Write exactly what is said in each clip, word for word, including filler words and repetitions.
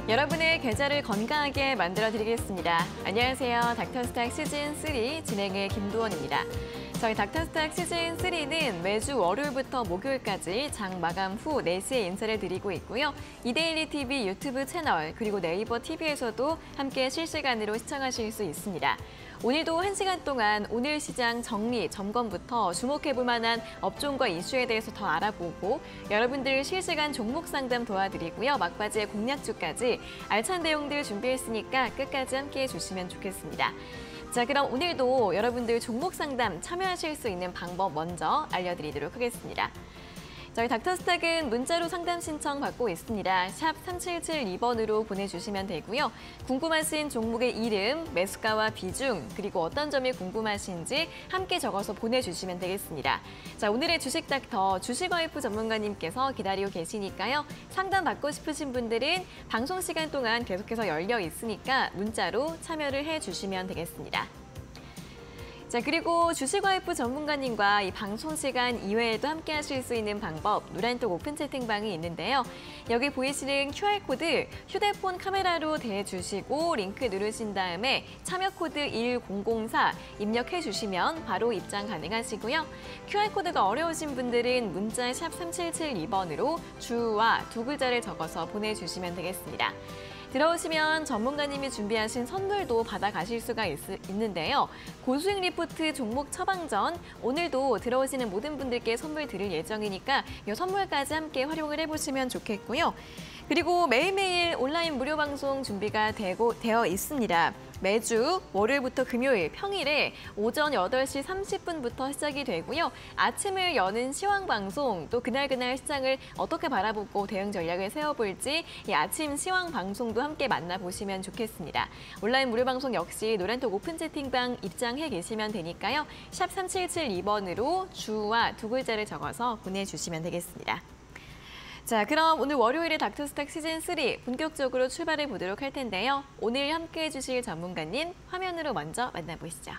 여러분의 계절을 건강하게 만들어드리겠습니다. 안녕하세요. 닥터스탁 시즌 쓰리 진행의 김도원입니다. 저희 닥터스탁 시즌 쓰리는 매주 월요일부터 목요일까지 장 마감 후 네 시에 인사를 드리고 있고요. 이데일리 티비 유튜브 채널 그리고 네이버 티비에서도 함께 실시간으로 시청하실 수 있습니다. 오늘도 한 시간 동안 오늘 시장 정리, 점검부터 주목해볼 만한 업종과 이슈에 대해서 더 알아보고 여러분들 실시간 종목 상담 도와드리고요. 막바지의 공략주까지 알찬 내용들 준비했으니까 끝까지 함께해 주시면 좋겠습니다. 자, 그럼 오늘도 여러분들 종목 상담 참여하실 수 있는 방법 먼저 알려드리도록 하겠습니다. 저희 닥터스탁은 문자로 상담 신청 받고 있습니다. 샵 삼칠칠이 번으로 보내주시면 되고요. 궁금하신 종목의 이름, 매수가와 비중, 그리고 어떤 점이 궁금하신지 함께 적어서 보내주시면 되겠습니다. 자, 오늘의 주식 닥터 주식와이프 전문가님께서 기다리고 계시니까요. 상담 받고 싶으신 분들은 방송 시간 동안 계속해서 열려 있으니까 문자로 참여를 해주시면 되겠습니다. 자, 그리고 주식와이프 전문가님과 이 방송 시간 이외에도 함께 하실 수 있는 방법, 노란톡 오픈 채팅방이 있는데요. 여기 보이시는 큐알코드 휴대폰 카메라로 대주시고 링크 누르신 다음에 참여 코드 일공공사 입력해 주시면 바로 입장 가능하시고요. 큐알코드가 어려우신 분들은 문자 샵 삼칠칠이 번으로 주와 두 글자를 적어서 보내주시면 되겠습니다. 들어오시면 전문가님이 준비하신 선물도 받아가실 수가 있, 있는데요. 고수익 리포트 종목 처방전, 오늘도 들어오시는 모든 분들께 선물 드릴 예정이니까 이 선물까지 함께 활용을 해보시면 좋겠고요. 그리고 매일매일 온라인 무료 방송 준비가 되고, 되어 있습니다. 매주 월요일부터 금요일, 평일에 오전 여덟 시 삼십 분부터 시작이 되고요. 아침을 여는 시황방송, 또 그날그날 시장을 어떻게 바라보고 대응 전략을 세워볼지 이 아침 시황방송도 함께 만나보시면 좋겠습니다. 온라인 무료 방송 역시 노란톡 오픈 채팅방 입장해 계시면 되니까요. 샵 삼칠칠이 번으로 주와 두 글자를 적어서 보내주시면 되겠습니다. 자, 그럼 오늘 월요일의 닥터스탁 시즌 쓰리 본격적으로 출발해 보도록 할 텐데요. 오늘 함께해 주실 전문가님 화면으로 먼저 만나보시죠.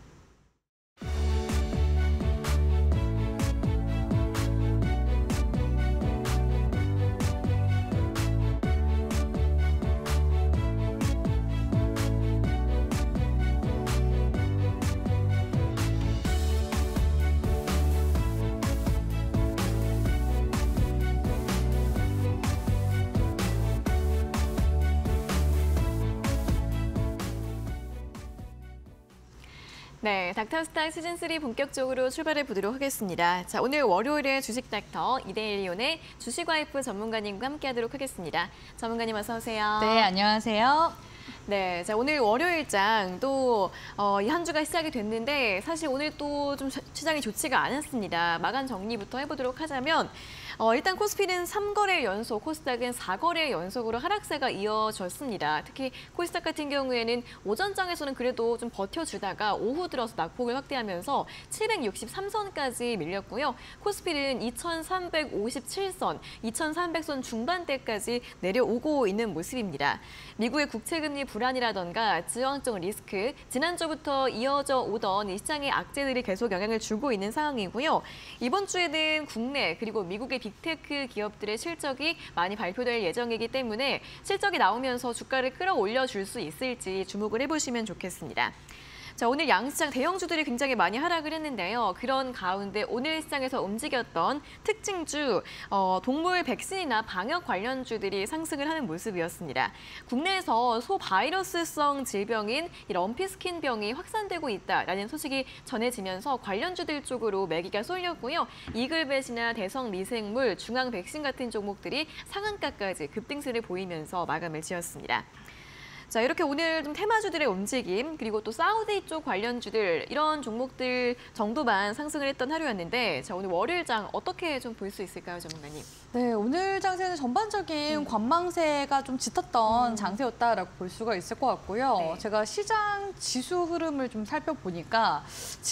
네, 닥터스탁 시즌 쓰리 본격적으로 출발해 보도록 하겠습니다. 자, 오늘 월요일에 주식 닥터 이데일리온의 주식와이프 전문가님과 함께하도록 하겠습니다. 전문가님 어서 오세요. 네, 안녕하세요. 네, 자 오늘 월요일장 또 어, 이 한 주가 시작이 됐는데 사실 오늘 또 좀 시장이 좋지가 않았습니다. 마감 정리부터 해보도록 하자면 어, 일단 코스피는 삼 거래 연속, 코스닥은 사 거래 연속으로 하락세가 이어졌습니다. 특히 코스닥 같은 경우에는 오전장에서는 그래도 좀 버텨주다가 오후 들어서 낙폭을 확대하면서 칠백육십삼 선까지 밀렸고요. 코스피는 이천삼백오십칠 선, 이천삼백 선 중반대까지 내려오고 있는 모습입니다. 미국의 국채금리 불안이라던가 지정학적 리스크, 지난주부터 이어져 오던 이 시장의 악재들이 계속 영향을 주고 있는 상황이고요. 이번 주에는 국내 그리고 미국의 빅테크 기업들의 실적이 많이 발표될 예정이기 때문에 실적이 나오면서 주가를 끌어올려 줄 수 있을지 주목을 해보시면 좋겠습니다. 자, 오늘 양시장 대형주들이 굉장히 많이 하락을 했는데요. 그런 가운데 오늘 시장에서 움직였던 특징주, 어, 동물 백신이나 방역 관련주들이 상승을 하는 모습이었습니다. 국내에서 소바이러스성 질병인 이 럼피스킨병이 확산되고 있다라는 소식이 전해지면서 관련주들 쪽으로 매기가 쏠렸고요. 이글벳이나 대성미생물, 중앙백신 같은 종목들이 상한가까지 급등세를 보이면서 마감을 지었습니다. 자, 이렇게 오늘 좀 테마주들의 움직임, 그리고 또 사우디 쪽 관련주들, 이런 종목들 정도만 상승을 했던 하루였는데, 자, 오늘 월요일장 어떻게 좀 볼 수 있을까요, 전문가님? 네, 오늘 장세는 전반적인 음. 관망세가 좀 짙었던 음. 장세였다라고 볼 수가 있을 것 같고요. 네. 제가 시장 지수 흐름을 좀 살펴보니까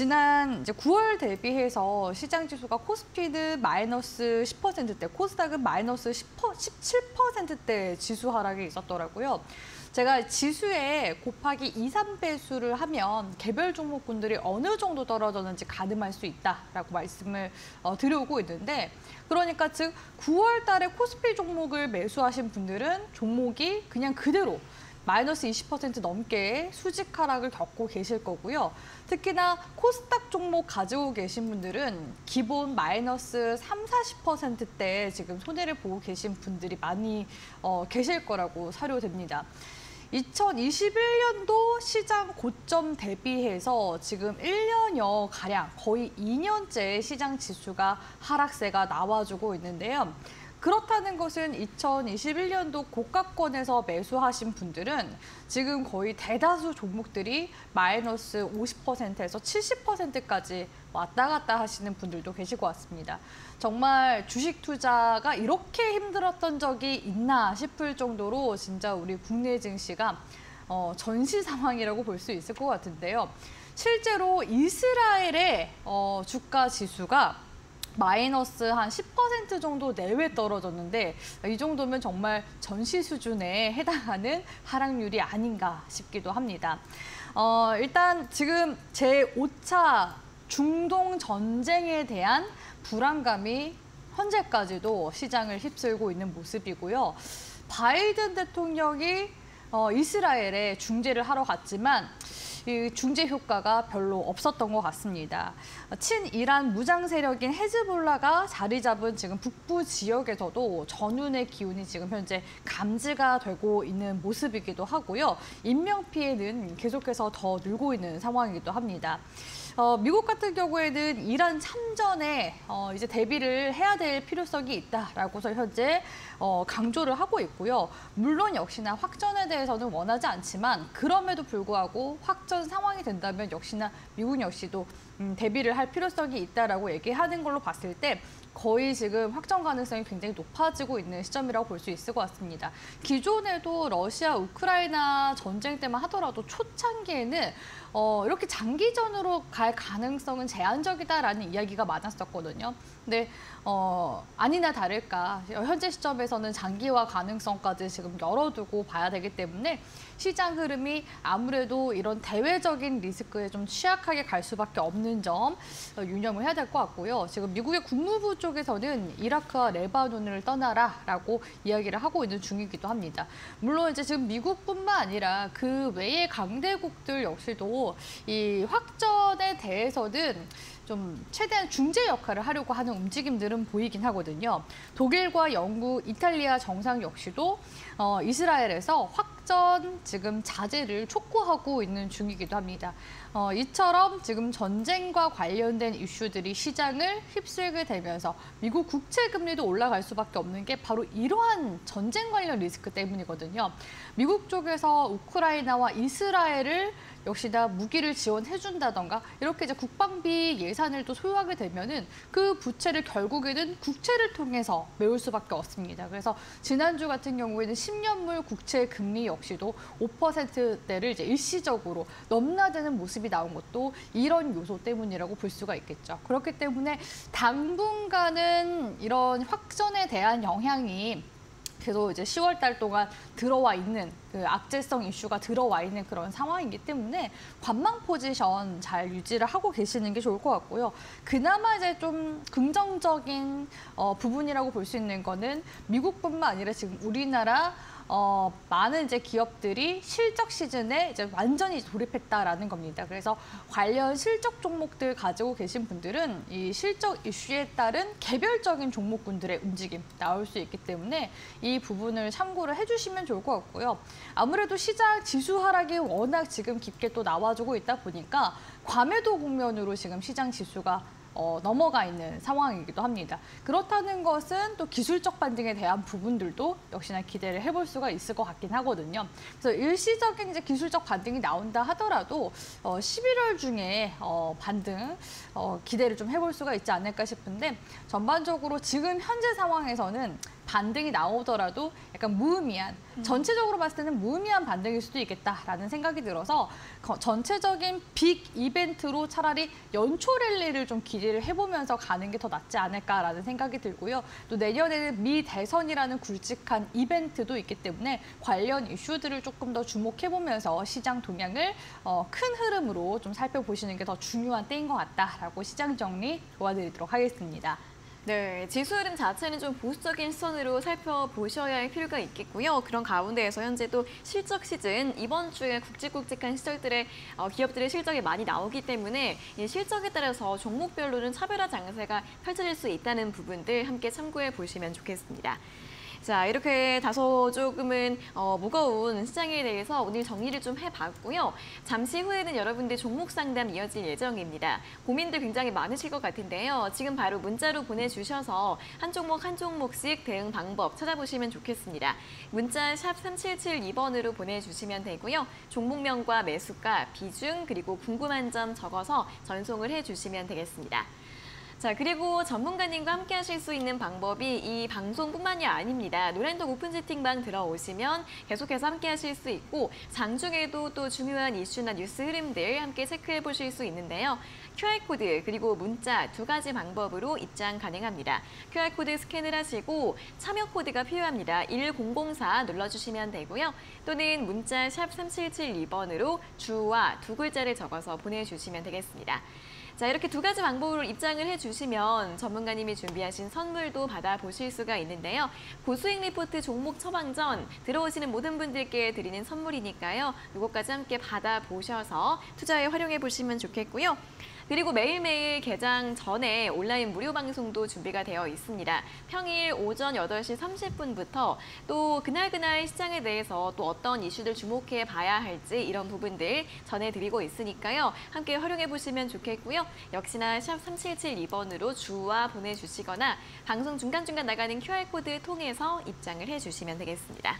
지난 이제 구월 대비해서 시장 지수가 코스피는 마이너스 십 퍼센트대, 코스닥은 마이너스 십칠 퍼센트대 지수 하락이 있었더라고요. 제가 지수에 곱하기 이, 삼 배수를 하면 개별 종목군들이 어느 정도 떨어졌는지 가늠할 수 있다라고 말씀을 어, 드려오고 있는데 그러니까 즉 구월 달에 코스피 종목을 매수하신 분들은 종목이 그냥 그대로 마이너스 이십 퍼센트 넘게 수직 하락을 겪고 계실 거고요. 특히나 코스닥 종목 가지고 계신 분들은 기본 마이너스 삼, 사십 퍼센트대 지금 손해를 보고 계신 분들이 많이 어, 계실 거라고 사료됩니다. 이천이십일 년도 시장 고점 대비해서 지금 일 년여 가량 거의 이 년째 시장 지수가 하락세가 나와주고 있는데요. 그렇다는 것은 이천이십일 년도 고가권에서 매수하신 분들은 지금 거의 대다수 종목들이 마이너스 오십 퍼센트에서 칠십 퍼센트까지 왔다 갔다 하시는 분들도 계실 것 같습니다. 정말 주식 투자가 이렇게 힘들었던 적이 있나 싶을 정도로 진짜 우리 국내 증시가 어, 전시 상황이라고 볼 수 있을 것 같은데요. 실제로 이스라엘의 어, 주가 지수가 마이너스 한 십 퍼센트 정도 내외 떨어졌는데 이 정도면 정말 전시 수준에 해당하는 하락률이 아닌가 싶기도 합니다. 어, 일단 지금 제오 차 중동 전쟁에 대한 불안감이 현재까지도 시장을 휩쓸고 있는 모습이고요. 바이든 대통령이 어, 이스라엘에 중재를 하러 갔지만 이 중재 효과가 별로 없었던 것 같습니다. 친이란 무장 세력인 헤즈볼라가 자리 잡은 지금 북부 지역에서도 전운의 기운이 지금 현재 감지가 되고 있는 모습이기도 하고요. 인명 피해는 계속해서 더 늘고 있는 상황이기도 합니다. 어, 미국 같은 경우에는 이란 참전에 어, 이제 대비를 해야 될 필요성이 있다라고서 현재 어, 강조를 하고 있고요. 물론 역시나 확전에 대해서는 원하지 않지만 그럼에도 불구하고 확전 상황이 된다면 역시나 미국 역시도 음, 대비를 할 필요성이 있다라고 얘기하는 걸로 봤을 때 거의 지금 확정 가능성이 굉장히 높아지고 있는 시점이라고 볼 수 있을 것 같습니다. 기존에도 러시아, 우크라이나 전쟁 때만 하더라도 초창기에는 어, 이렇게 장기전으로 갈 가능성은 제한적이다라는 이야기가 많았었거든요. 근데 어, 아니나 다를까 현재 시점에서는 장기화 가능성까지 지금 열어두고 봐야 되기 때문에 시장 흐름이 아무래도 이런 대외적인 리스크에 좀 취약하게 갈 수밖에 없는 점 유념을 해야 될 것 같고요. 지금 미국의 국무부 쪽에서는 이라크와 레바논을 떠나라라고 이야기를 하고 있는 중이기도 합니다. 물론 이제 지금 미국뿐만 아니라 그 외의 강대국들 역시도 이 확전에 대해서는 좀 최대한 중재 역할을 하려고 하는 움직임들은 보이긴 하거든요. 독일과 영국, 이탈리아 정상 역시도 어, 이스라엘에서 확전 지금 자제를 촉구하고 있는 중이기도 합니다. 어, 이처럼 지금 전쟁과 관련된 이슈들이 시장을 휩쓸게 되면서 미국 국채 금리도 올라갈 수밖에 없는 게 바로 이러한 전쟁 관련 리스크 때문이거든요. 미국 쪽에서 우크라이나와 이스라엘을 역시나 무기를 지원해준다던가 이렇게 이제 국방비 예산을 또 소요하게 되면은 그 부채를 결국에는 국채를 통해서 메울 수밖에 없습니다. 그래서 지난주 같은 경우에는 십 년물 국채 금리 역시도 오 퍼센트대를 이제 일시적으로 넘나드는 모습이 나온 것도 이런 요소 때문이라고 볼 수가 있겠죠. 그렇기 때문에 당분간은 이런 확전에 대한 영향이 계속 이제 시월 달 동안 들어와 있는 그 악재성 이슈가 들어와 있는 그런 상황이기 때문에 관망 포지션 잘 유지를 하고 계시는 게 좋을 것 같고요. 그나마 이제 좀 긍정적인 어, 부분이라고 볼 수 있는 거는 미국뿐만 아니라 지금 우리나라 어, 많은 이제 기업들이 실적 시즌에 이제 완전히 돌입했다라는 겁니다. 그래서 관련 실적 종목들 가지고 계신 분들은 이 실적 이슈에 따른 개별적인 종목군들의 움직임 나올 수 있기 때문에 이 부분을 참고를 해주시면 좋을 것 같고요. 아무래도 시장 지수 하락이 워낙 지금 깊게 또 나와주고 있다 보니까 과매도 국면으로 지금 시장 지수가 어, 넘어가 있는 상황이기도 합니다. 그렇다는 것은 또 기술적 반등에 대한 부분들도 역시나 기대를 해볼 수가 있을 것 같긴 하거든요. 그래서 일시적인 이제 기술적 반등이 나온다 하더라도 어, 십일월 중에 어, 반등 어, 기대를 좀 해볼 수가 있지 않을까 싶은데 전반적으로 지금 현재 상황에서는 반등이 나오더라도 약간 무의미한, 음. 전체적으로 봤을 때는 무의미한 반등일 수도 있겠다라는 생각이 들어서 전체적인 빅 이벤트로 차라리 연초 랠리를 좀 기대를 해보면서 가는 게 더 낫지 않을까라는 생각이 들고요. 또 내년에는 미 대선이라는 굵직한 이벤트도 있기 때문에 관련 이슈들을 조금 더 주목해보면서 시장 동향을 어, 큰 흐름으로 좀 살펴보시는 게 더 중요한 때인 것 같다라고 시장 정리 도와드리도록 하겠습니다. 네, 지수 흐름 자체는 좀 보수적인 시선으로 살펴보셔야 할 필요가 있겠고요. 그런 가운데에서 현재 또 실적 시즌, 이번 주에 굵직굵직한 시절들의 어, 기업들의 실적이 많이 나오기 때문에 이 실적에 따라서 종목별로는 차별화 장세가 펼쳐질 수 있다는 부분들 함께 참고해 보시면 좋겠습니다. 자, 이렇게 다소 조금은 어, 무거운 시장에 대해서 오늘 정리를 좀 해봤고요. 잠시 후에는 여러분들 종목 상담 이어질 예정입니다. 고민들 굉장히 많으실 것 같은데요. 지금 바로 문자로 보내주셔서 한 종목 한 종목씩 대응 방법 찾아보시면 좋겠습니다. 문자 샵 삼칠칠이 번으로 보내주시면 되고요. 종목명과 매수가, 비중, 그리고 궁금한 점 적어서 전송을 해주시면 되겠습니다. 자, 그리고 전문가님과 함께 하실 수 있는 방법이 이 방송뿐만이 아닙니다. 노란톡 오픈 채팅방 들어오시면 계속해서 함께 하실 수 있고 장중에도 또 중요한 이슈나 뉴스 흐름들 함께 체크해 보실 수 있는데요. 큐알코드 그리고 문자 두 가지 방법으로 입장 가능합니다. 큐알코드 스캔을 하시고 참여 코드가 필요합니다. 일공공사 눌러주시면 되고요. 또는 문자 샵 삼칠칠이 번으로 주와 두 글자를 적어서 보내주시면 되겠습니다. 자, 이렇게 두 가지 방법으로 입장을 해주시면 전문가님이 준비하신 선물도 받아보실 수가 있는데요. 고수익 리포트 종목 처방전 들어오시는 모든 분들께 드리는 선물이니까요. 이것까지 함께 받아보셔서 투자에 활용해 보시면 좋겠고요. 그리고 매일매일 개장 전에 온라인 무료 방송도 준비가 되어 있습니다. 평일 오전 여덟 시 삼십 분부터 또 그날그날 시장에 대해서 또 어떤 이슈들 주목해 봐야 할지 이런 부분들 전해드리고 있으니까요. 함께 활용해 보시면 좋겠고요. 역시나 샵 삼칠칠이 번으로 주와 보내주시거나 방송 중간중간 나가는 큐알코드 통해서 입장을 해주시면 되겠습니다.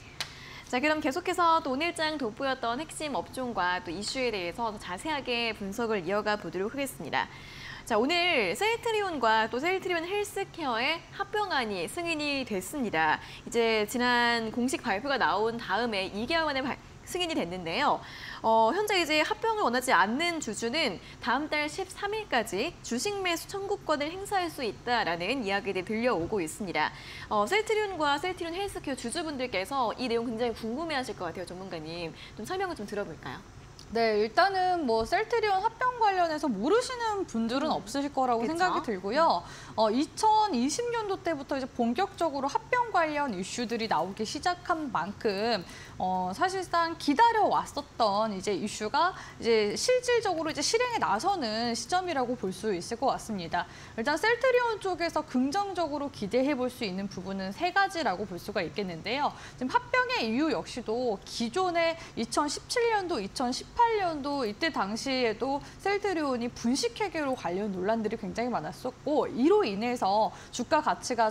자, 그럼 계속해서 또 오늘장 돋보였던 핵심 업종과 또 이슈에 대해서 더 자세하게 분석을 이어가 보도록 하겠습니다. 자, 오늘 셀트리온과 또 셀트리온 헬스케어의 합병안이 승인이 됐습니다. 이제 지난 공식 발표가 나온 다음에 이 개월 만에 발, 승인이 됐는데요. 어, 현재 이제 합병을 원하지 않는 주주는 다음 달 십삼 일까지 주식 매수 청구권을 행사할 수 있다라는 이야기들이 들려오고 있습니다. 어, 셀트리온과 셀트리온 헬스케어 주주분들께서 이 내용 굉장히 궁금해하실 것 같아요, 전문가님. 좀 설명을 좀 들어볼까요? 네, 일단은 뭐 셀트리온 합병 관련해서 모르시는 분들은 음. 없으실 거라고 그쵸? 생각이 들고요. 어, 이천이십 년도 때부터 이제 본격적으로 합병 관련 이슈들이 나오기 시작한 만큼 어, 사실상 기다려 왔었던 이제 이슈가 이제 실질적으로 이제 실행에 나서는 시점이라고 볼 수 있을 것 같습니다. 일단 셀트리온 쪽에서 긍정적으로 기대해 볼 수 있는 부분은 세 가지라고 볼 수가 있겠는데요. 지금 합병의 이유 역시도 기존의 이천십칠 년도, 이천십팔 년도 이때 당시에도 셀트리온이 분식회계로 관련 논란들이 굉장히 많았었고 이로 인해서 주가 가치가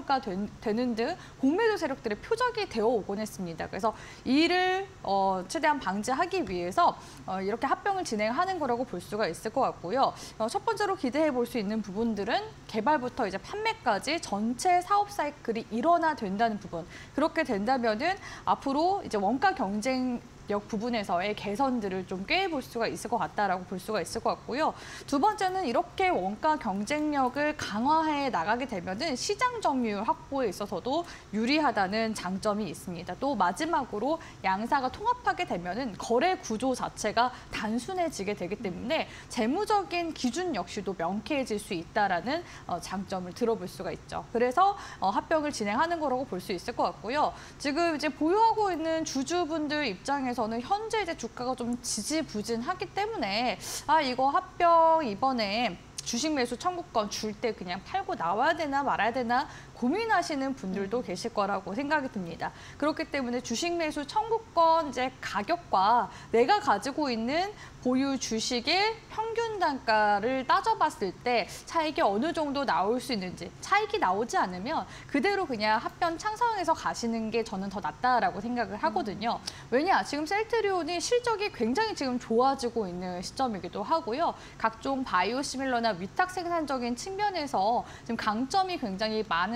저평가되는 등 공매도 세력들의 표적이 되어 오곤 했습니다. 그래서 이를 어, 최대한 방지하기 위해서 어, 이렇게 합병을 진행하는 거라고 볼 수가 있을 것 같고요. 어, 첫 번째로 기대해 볼 수 있는 부분들은 개발부터 이제 판매까지 전체 사업 사이클이 일원화 된다는 부분. 그렇게 된다면은 앞으로 이제 원가 경쟁 력 부분에서의 개선들을 좀 꾀해볼 수가 있을 것 같다라고 볼 수가 있을 것 같고요. 두 번째는 이렇게 원가 경쟁력을 강화해 나가게 되면은 시장 점유율 확보에 있어서도 유리하다는 장점이 있습니다. 또 마지막으로 양사가 통합하게 되면은 거래 구조 자체가 단순해지게 되기 때문에 재무적인 기준 역시도 명쾌해질 수 있다라는 어, 장점을 들어볼 수가 있죠. 그래서 어, 합병을 진행하는 거라고 볼 수 있을 것 같고요. 지금 이제 보유하고 있는 주주분들 입장에서 저는 현재 이제 주가가 좀 지지부진하기 때문에 아 이거 합병 이번에 주식 매수 청구권 줄 때 그냥 팔고 나와야 되나 말아야 되나 고민하시는 분들도 계실 거라고 생각이 듭니다. 그렇기 때문에 주식 매수 청구권 이제 가격과 내가 가지고 있는 보유 주식의 평균 단가를 따져봤을 때 차익이 어느 정도 나올 수 있는지, 차익이 나오지 않으면 그대로 그냥 합병 창성해서 가시는 게 저는 더 낫다라고 생각을 하거든요. 왜냐, 지금 셀트리온이 실적이 굉장히 지금 좋아지고 있는 시점이기도 하고요. 각종 바이오 시밀러나 위탁 생산적인 측면에서 지금 강점이 굉장히 많은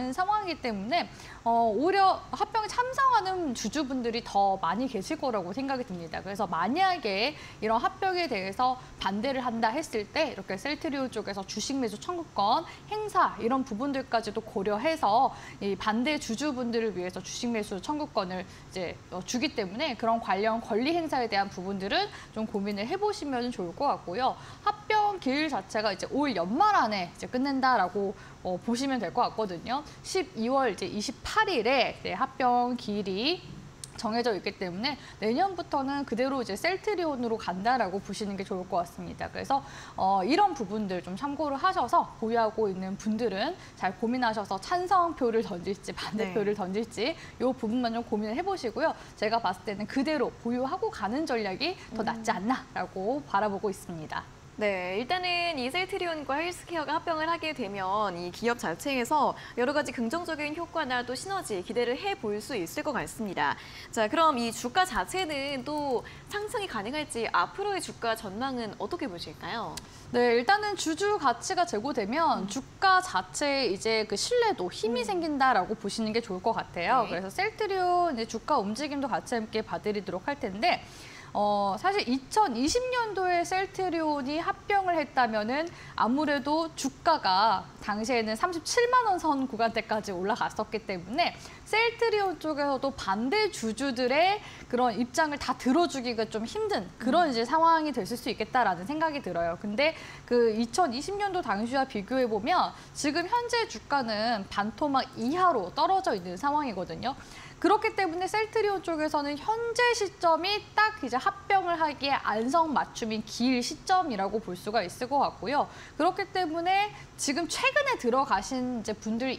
있는 상황이기 때문에 어, 오히려 합병에 참석하는 주주분들이 더 많이 계실 거라고 생각이 듭니다. 그래서 만약에 이런 합병에 대해서 반대를 한다 했을 때 이렇게 셀트리온 쪽에서 주식 매수 청구권, 행사 이런 부분들까지도 고려해서 이 반대 주주분들을 위해서 주식 매수 청구권을 이제 주기 때문에 그런 관련 권리 행사에 대한 부분들은 좀 고민을 해보시면 좋을 것 같고요. 합병 기일 자체가 이제 올 연말 안에 이제 끝낸다라고 어, 보시면 될 것 같거든요. 십이월 이제 이십팔 일에 이제 합병 기일이 정해져 있기 때문에 내년부터는 그대로 이제 셀트리온으로 간다라고 보시는 게 좋을 것 같습니다. 그래서 어, 이런 부분들 좀 참고를 하셔서 보유하고 있는 분들은 잘 고민하셔서 찬성표를 던질지 반대표를 네. 던질지 이 부분만 좀 고민을 해보시고요. 제가 봤을 때는 그대로 보유하고 가는 전략이 더 낫지 않나라고 바라보고 있습니다. 네, 일단은 이 셀트리온과 헬스케어가 합병을 하게 되면 이 기업 자체에서 여러 가지 긍정적인 효과나 또 시너지 기대를 해볼 수 있을 것 같습니다. 자, 그럼 이 주가 자체는 또 상승이 가능할지 앞으로의 주가 전망은 어떻게 보실까요? 네, 일단은 주주 가치가 제고되면 음. 주가 자체에 이제 그 신뢰도, 힘이 음. 생긴다라고 보시는 게 좋을 것 같아요. 네. 그래서 셀트리온 이제 주가 움직임도 같이 함께 봐드리도록 할 텐데. 어, 사실 이천이십 년도에 셀트리온이 합병을 했다면은 아무래도 주가가 당시에는 삼십칠만 원 선 구간대까지 올라갔었기 때문에 셀트리온 쪽에서도 반대 주주들의 그런 입장을 다 들어주기가 좀 힘든 그런 이제 상황이 됐을 수 있겠다라는 생각이 들어요. 근데 그 이천이십 년도 당시와 비교해 보면 지금 현재 주가는 반토막 이하로 떨어져 있는 상황이거든요. 그렇기 때문에 셀트리온 쪽에서는 현재 시점이 딱 이제 합병을 하기에 안성맞춤인 길 시점이라고 볼 수가 있을 것 같고요. 그렇기 때문에 지금 최근에 들어가신 이제 분들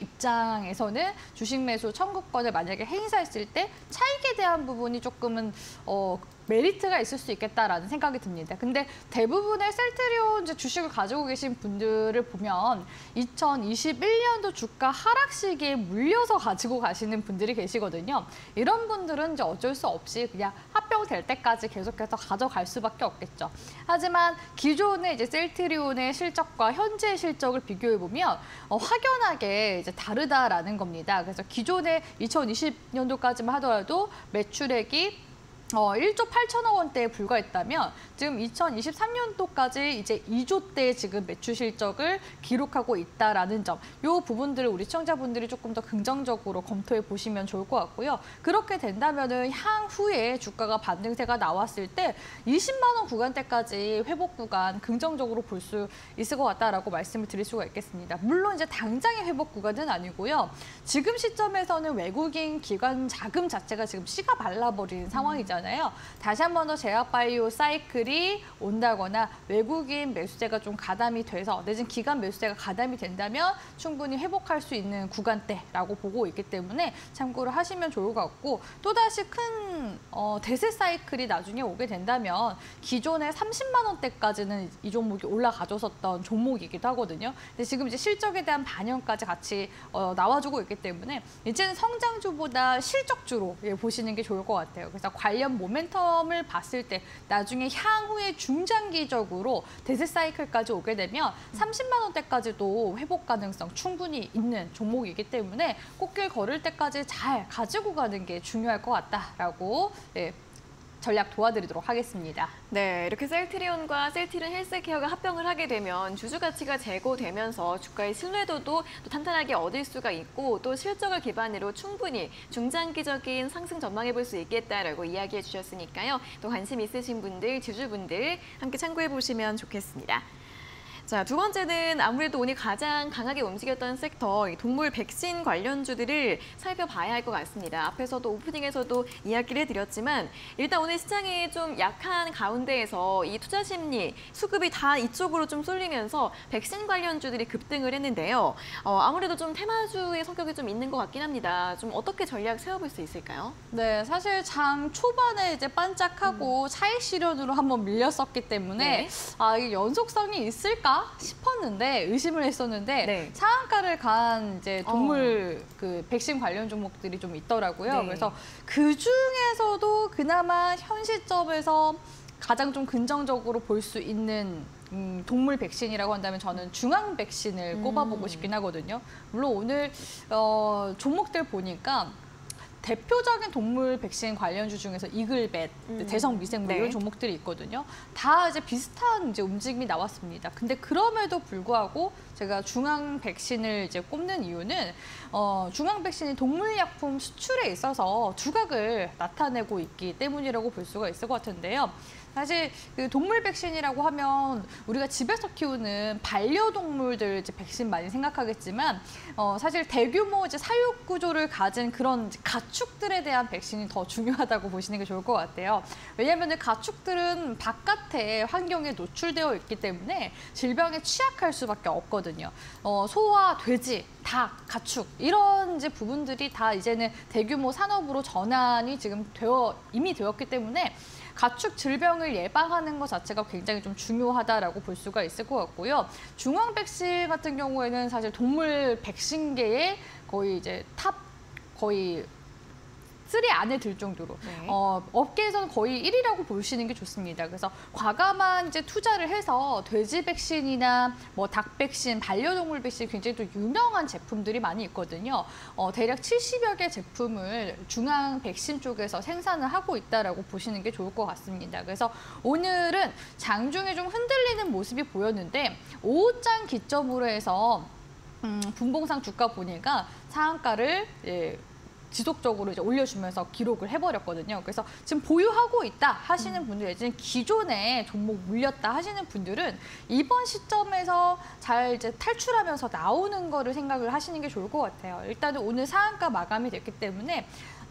입장에서는 주식 매수 청구권을 만약에 행사했을 때 차익에 대한 부분이 조금은 어, 메리트가 있을 수 있겠다라는 생각이 듭니다. 근데 대부분의 셀트리온 이제 주식을 가지고 계신 분들을 보면 이천이십일 년도 주가 하락 시기에 물려서 가지고 가시는 분들이 계시거든요. 이런 분들은 이제 어쩔 수 없이 그냥 합병될 때까지 계속해서 가져갈 수밖에 없겠죠. 하지만 기존의 이제 셀트리온의 실적과 현재 실적을 비교해 보면 어, 확연하게 이제 다르다라는 겁니다. 그래서 기존의 이천이십 년도까지만 하더라도 매출액이 어, 일조 팔천억 원대에 불과했다면 지금 이천이십삼 년도까지 이제 이조 대 지금 매출 실적을 기록하고 있다라는 점, 이 부분들을 우리 시청자분들이 조금 더 긍정적으로 검토해 보시면 좋을 것 같고요. 그렇게 된다면은 향후에 주가가 반등세가 나왔을 때 이십만 원 구간대까지 회복 구간 긍정적으로 볼 수 있을 것 같다라고 말씀을 드릴 수가 있겠습니다. 물론 이제 당장의 회복 구간은 아니고요. 지금 시점에서는 외국인 기관 자금 자체가 지금 씨가 말라버린 상황이잖아요. 다시 한 번 더 제약바이오 사이클이 온다거나 외국인 매수세가 좀 가담이 돼서 내진 기관 매수세가 가담이 된다면 충분히 회복할 수 있는 구간대라고 보고 있기 때문에 참고를 하시면 좋을 것 같고 또다시 큰 어, 대세 사이클이 나중에 오게 된다면 기존의 삼십만 원대까지는 이 종목이 올라가줬었던 종목이기도 하거든요. 근데 지금 이제 실적에 대한 반영까지 같이 어, 나와주고 있기 때문에 이제는 성장주보다 실적주로 예, 보시는 게 좋을 것 같아요. 그래서 관련 모멘텀을 봤을 때 나중에 향후에 중장기적으로 대세 사이클까지 오게 되면 삼십만 원대까지도 회복 가능성 충분히 있는 종목이기 때문에 꽃길 걸을 때까지 잘 가지고 가는 게 중요할 것 같다라고 예, 전략 도와드리도록 하겠습니다. 네, 이렇게 셀트리온과 셀트리온 헬스케어가 합병을 하게 되면 주주 가치가 제고되면서 주가의 신뢰도도 또 탄탄하게 얻을 수가 있고 또 실적을 기반으로 충분히 중장기적인 상승 전망해 볼 수 있겠다라고 이야기해 주셨으니까요. 또 관심 있으신 분들, 주주분들 함께 참고해 보시면 좋겠습니다. 자, 두 번째는 아무래도 오늘 가장 강하게 움직였던 섹터, 동물 백신 관련주들을 살펴봐야 할 것 같습니다. 앞에서도 오프닝에서도 이야기를 해드렸지만 일단 오늘 시장이 좀 약한 가운데에서 이 투자 심리, 수급이 다 이쪽으로 좀 쏠리면서 백신 관련주들이 급등을 했는데요. 어, 아무래도 좀 테마주의 성격이 좀 있는 것 같긴 합니다. 좀 어떻게 전략 세워볼 수 있을까요? 네, 사실 장 초반에 이제 반짝하고 음. 차익 실현으로 한번 밀렸었기 때문에 네. 아, 이게 연속성이 있을까? 싶었는데 의심을 했었는데 네. 상한가를 간 이제 동물 어. 그 백신 관련 종목들이 좀 있더라고요. 네. 그래서 그 중에서도 그나마 현 시점에서 가장 좀 긍정적으로 볼 수 있는 음, 동물 백신이라고 한다면 저는 중앙 백신을 음. 꼽아보고 싶긴 하거든요. 물론 오늘 어, 종목들 보니까 대표적인 동물 백신 관련주 중에서 이글벳, 음. 대성미생 뭐 네. 이런 종목들이 있거든요. 다 이제 비슷한 이제 움직임이 나왔습니다. 근데 그럼에도 불구하고 제가 중앙 백신을 이제 꼽는 이유는 어, 중앙 백신이 동물약품 수출에 있어서 두각을 나타내고 있기 때문이라고 볼 수가 있을 것 같은데요. 사실 그 동물 백신이라고 하면 우리가 집에서 키우는 반려동물들 이제 백신 많이 생각하겠지만 어, 사실 대규모 이제 사육 구조를 가진 그런 이제 가축들에 대한 백신이 더 중요하다고 보시는 게 좋을 것 같아요. 왜냐하면 가축들은 바깥의 환경에 노출되어 있기 때문에 질병에 취약할 수밖에 없거든요. 어, 소와 돼지, 닭, 가축 이런 이제 부분들이 다 이제는 대규모 산업으로 전환이 지금 되어 이미 되었기 때문에. 가축 질병을 예방하는 것 자체가 굉장히 좀 중요하다라고 볼 수가 있을 것 같고요. 중앙 백신 같은 경우에는 사실 동물 백신계의 거의 이제 탑 거의 쓰리 안에 들 정도로 네. 어, 업계에서는 거의 일 위라고 보시는 게 좋습니다. 그래서 과감한 이제 투자를 해서 돼지 백신이나 뭐 닭 백신, 반려동물 백신 굉장히 또 유명한 제품들이 많이 있거든요. 어, 대략 칠십여 개 제품을 중앙 백신 쪽에서 생산을 하고 있다라고 보시는 게 좋을 것 같습니다. 그래서 오늘은 장중에 좀 흔들리는 모습이 보였는데 오후장 기점으로 해서 음, 분봉상 주가 보니까 상한가를 예, 지속적으로 이제 올려주면서 기록을 해버렸거든요. 그래서 지금 보유하고 있다 하시는 분들, 내지는 기존에 종목 물렸다 하시는 분들은 이번 시점에서 잘 이제 탈출하면서 나오는 거를 생각을 하시는 게 좋을 것 같아요. 일단은 오늘 상한가 마감이 됐기 때문에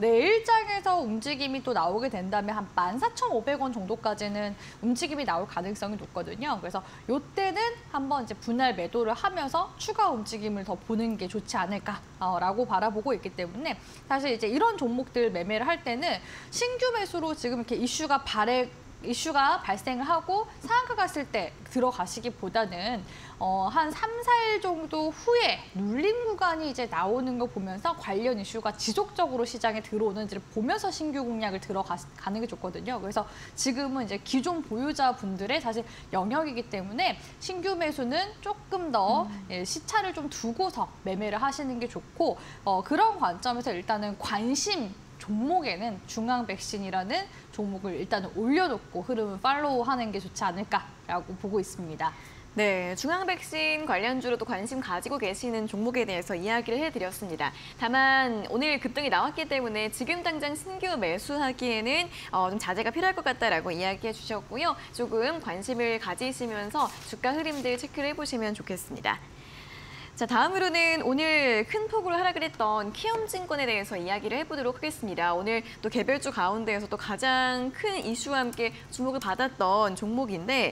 내일장에서 움직임이 또 나오게 된다면 한 만 사천오백 원 정도까지는 움직임이 나올 가능성이 높거든요. 그래서 이때는 한번 이제 분할 매도를 하면서 추가 움직임을 더 보는 게 좋지 않을까라고 바라보고 있기 때문에 사실 이제 이런 종목들 매매를 할 때는 신규 매수로 지금 이렇게 이슈가 발행 이슈가 발생을 하고 상한가 갔을 때 들어가시기보다는 어, 한 삼, 사 일 정도 후에 눌림 구간이 이제 나오는 거 보면서 관련 이슈가 지속적으로 시장에 들어오는지를 보면서 신규 공략을 들어가는 게 좋거든요. 그래서 지금은 이제 기존 보유자분들의 사실 영역이기 때문에 신규 매수는 조금 더 음. 예, 시차를 좀 두고서 매매를 하시는 게 좋고 어, 그런 관점에서 일단은 관심 종목에는 중앙 백신이라는 종목을 일단은 올려놓고 흐름을 팔로우하는 게 좋지 않을까라고 보고 있습니다. 네, 중앙 백신 관련주로도 관심 가지고 계시는 종목에 대해서 이야기를 해드렸습니다. 다만 오늘 급등이 나왔기 때문에 지금 당장 신규 매수하기에는 어, 좀 자제가 필요할 것 같다라고 이야기해 주셨고요. 조금 관심을 가지시면서 주가 흐름들 체크를 해보시면 좋겠습니다. 자, 다음으로는 오늘 큰 폭으로 하락을 했던 키움증권에 대해서 이야기를 해보도록 하겠습니다. 오늘 또 개별주 가운데에서 또 가장 큰 이슈와 함께 주목을 받았던 종목인데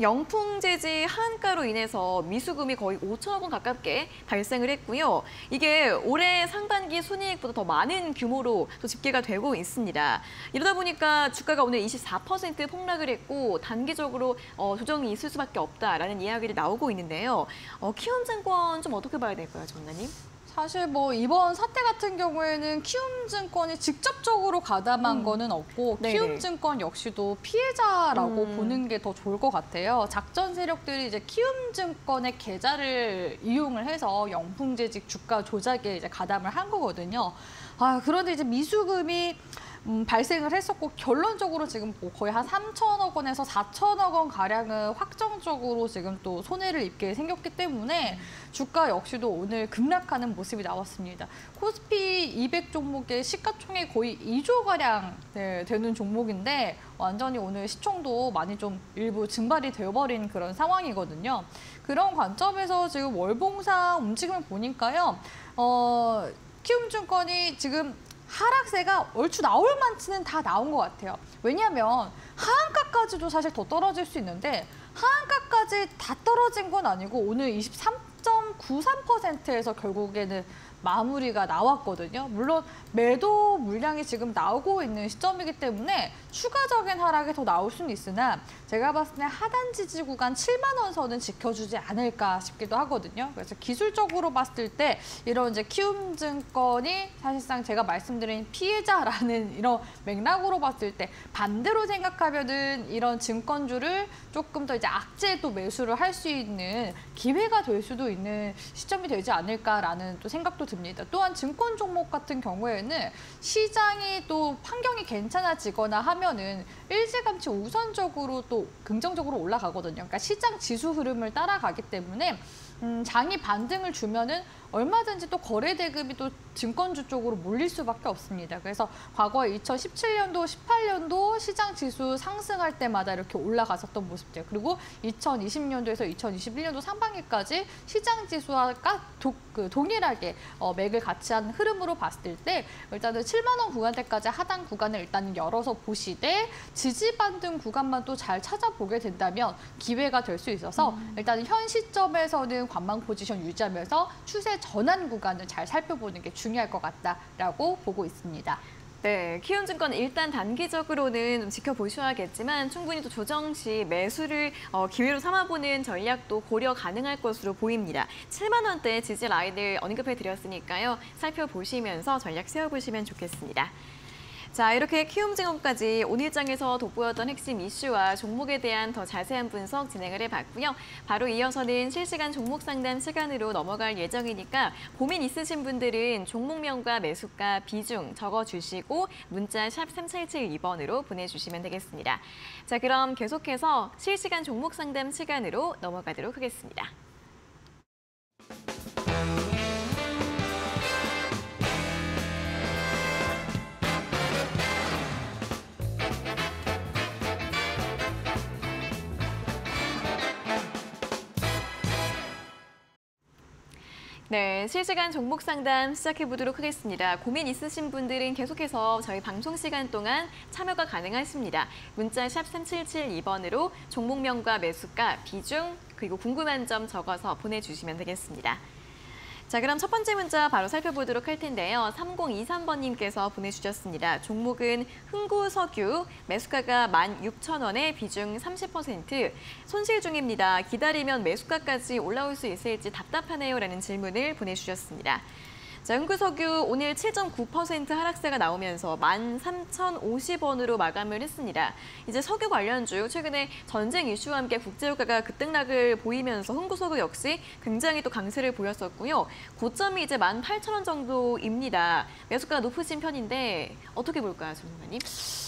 영풍재지 하한가로 인해서 미수금이 거의 오천억 원 가깝게 발생을 했고요. 이게 올해 상반기 순이익보다 더 많은 규모로 또 집계가 되고 있습니다. 이러다 보니까 주가가 오늘 이십사 퍼센트 폭락을 했고 단기적으로 어, 조정이 있을 수밖에 없다라는 이야기를 나오고 있는데요. 어, 키움증권 좀 어떻게 봐야 될까요, 전나님? 사실 뭐 이번 사태 같은 경우에는 키움증권이 직접적으로 가담한 음. 거는 없고 네네. 키움증권 역시도 피해자라고 음. 보는 게 더 좋을 것 같아요. 작전 세력들이 이제 키움증권의 계좌를 이용을 해서 영풍재직 주가 조작에 이제 가담을 한 거거든요. 아, 그런데 이제 미수금이 음, 발생을 했었고 결론적으로 지금 뭐 거의 한 삼천억 원에서 사천억 원 가량은 확정적으로 지금 또 손해를 입게 생겼기 때문에 주가 역시도 오늘 급락하는 모습이 나왔습니다. 코스피 이백 종목의 시가총액 거의 이조 가량 네, 되는 종목인데 완전히 오늘 시총도 많이 좀 일부 증발이 되어버린 그런 상황이거든요. 그런 관점에서 지금 월봉상 움직임을 보니까요. 어, 키움증권이 지금 하락세가 얼추 나올 만치는 다 나온 것 같아요. 왜냐하면 하한가까지도 사실 더 떨어질 수 있는데 하한가까지 다 떨어진 건 아니고 오늘 이십삼 점 구삼 퍼센트에서 결국에는 마무리가 나왔거든요. 물론 매도 물량이 지금 나오고 있는 시점이기 때문에 추가적인 하락이 더 나올 수는 있으나 제가 봤을 때 하단 지지 구간 칠만 원 선은 지켜주지 않을까 싶기도 하거든요. 그래서 기술적으로 봤을 때 이런 이제 키움증권이 사실상 제가 말씀드린 피해자라는 이런 맥락으로 봤을 때 반대로 생각하면은 이런 증권주를 조금 더 이제 악재 또 매수를 할 수 있는 기회가 될 수도 있는 시점이 되지 않을까라는 또 생각도 듭니다. 또한 증권 종목 같은 경우에는 시장이 또 환경이 괜찮아지거나 하면은 일찌감치 우선적으로 또 긍정적으로 올라가거든요. 그러니까 시장 지수 흐름을 따라가기 때문에 음, 장이 반등을 주면은 얼마든지 또 거래 대금이 또 증권주 쪽으로 몰릴 수밖에 없습니다. 그래서 과거 이천십칠 년도, 십팔 년도 시장 지수 상승할 때마다 이렇게 올라갔었던 모습들, 그리고 이천이십 년도에서 이천이십일 년도 상반기까지 시장 지수와 까, 도, 그 동일하게 어, 맥을 같이 한 흐름으로 봤을 때 일단은 칠만 원 구간대까지 하단 구간을 일단 열어서 보시되 지지 반등 구간만 또 잘 찾아보게 된다면 기회가 될 수 있어서 음. 일단 현 시점에서는 관망 포지션 유지하면서 추세 전환 구간을 잘 살펴보는 게 중요할 것 같다라고 보고 있습니다. 네, 키움증권 일단 단기적으로는 좀 지켜보셔야겠지만 충분히 또 조정 시 매수를 어, 기회로 삼아보는 전략도 고려 가능할 것으로 보입니다. 칠만 원대 지지 라인을 언급해드렸으니까요. 살펴보시면서 전략 세워보시면 좋겠습니다. 자, 이렇게 키움증권까지 오늘 장에서 돋보였던 핵심 이슈와 종목에 대한 더 자세한 분석 진행을 해봤고요. 바로 이어서는 실시간 종목 상담 시간으로 넘어갈 예정이니까 고민 있으신 분들은 종목명과 매수가 비중 적어주시고 문자 샵 삼칠칠이 번으로 보내주시면 되겠습니다. 자, 그럼 계속해서 실시간 종목 상담 시간으로 넘어가도록 하겠습니다. 네, 실시간 종목 상담 시작해보도록 하겠습니다. 고민 있으신 분들은 계속해서 저희 방송 시간 동안 참여가 가능하십니다. 문자 샵 삼칠칠이 번으로 종목명과 매수가, 비중, 그리고 궁금한 점 적어서 보내주시면 되겠습니다. 자, 그럼 첫 번째 문자 바로 살펴보도록 할 텐데요. 삼공이삼 번님께서 보내주셨습니다. 종목은 흥구석유, 매수가가 만 육천 원에 비중 삼십 퍼센트, 손실 중입니다. 기다리면 매수가까지 올라올 수 있을지 답답하네요 라는 질문을 보내주셨습니다. 자, 흥구석유 오늘 칠 점 구 퍼센트 하락세가 나오면서 만 삼천오십 원으로 마감을 했습니다. 이제 석유 관련주 최근에 전쟁 이슈와 함께 국제유가가 급등락을 보이면서 흥구석유 역시 굉장히 또 강세를 보였었고요. 고점이 이제 만 팔천 원 정도입니다. 매수가가 높으신 편인데 어떻게 볼까요, 전문가님?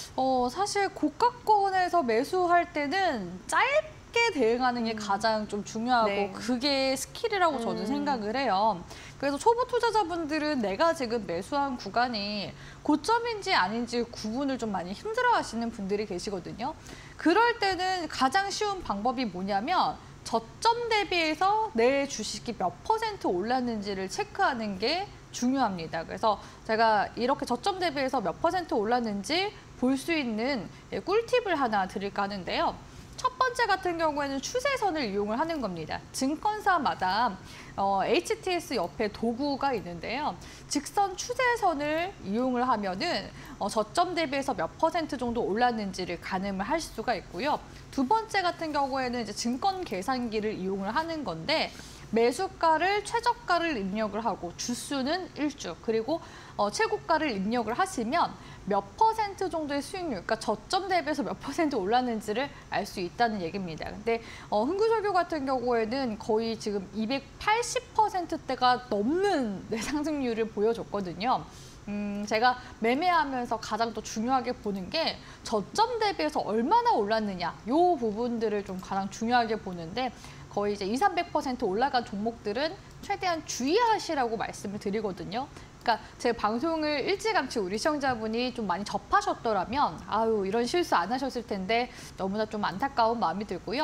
어, 사실 고가권에서 매수할 때는 짧게 대응하는 게 가장 좀 중요하고 네. 그게 스킬이라고 저는 음. 생각을 해요. 그래서 초보 투자자분들은 내가 지금 매수한 구간이 고점인지 아닌지 구분을 좀 많이 힘들어하시는 분들이 계시거든요. 그럴 때는 가장 쉬운 방법이 뭐냐면 저점 대비해서 내 주식이 몇 퍼센트 올랐는지를 체크하는 게 중요합니다. 그래서 제가 이렇게 저점 대비해서 몇 퍼센트 올랐는지 볼 수 있는 꿀팁을 하나 드릴까 하는데요. 첫 번째 같은 경우에는 추세선을 이용을 하는 겁니다. 증권사마다 어, 에이치티에스 옆에 도구가 있는데요. 직선 추세선을 이용을 하면은 어, 저점 대비해서 몇 퍼센트 정도 올랐는지를 가늠을 할 수가 있고요. 두 번째 같은 경우에는 이제 증권 계산기를 이용을 하는 건데 매수가를 최저가를 입력을 하고 주수는 일 주 그리고 어, 최고가를 입력을 하시면 몇 퍼센트 정도의 수익률, 그러니까 저점 대비해서 몇 퍼센트 올랐는지를 알 수 있다는 얘기입니다. 근데 어, 흥구석유 같은 경우에는 거의 지금 이백팔십 퍼센트대가 넘는 네, 상승률을 보여줬거든요. 음, 제가 매매하면서 가장 또 중요하게 보는 게 저점 대비해서 얼마나 올랐느냐, 이 부분들을 좀 가장 중요하게 보는데 거의 이제 이삼백 퍼센트 올라간 종목들은 최대한 주의하시라고 말씀을 드리거든요. 그러니까 제 방송을 일찌감치 우리 시청자분이 좀 많이 접하셨더라면 아유 이런 실수 안 하셨을 텐데 너무나 좀 안타까운 마음이 들고요.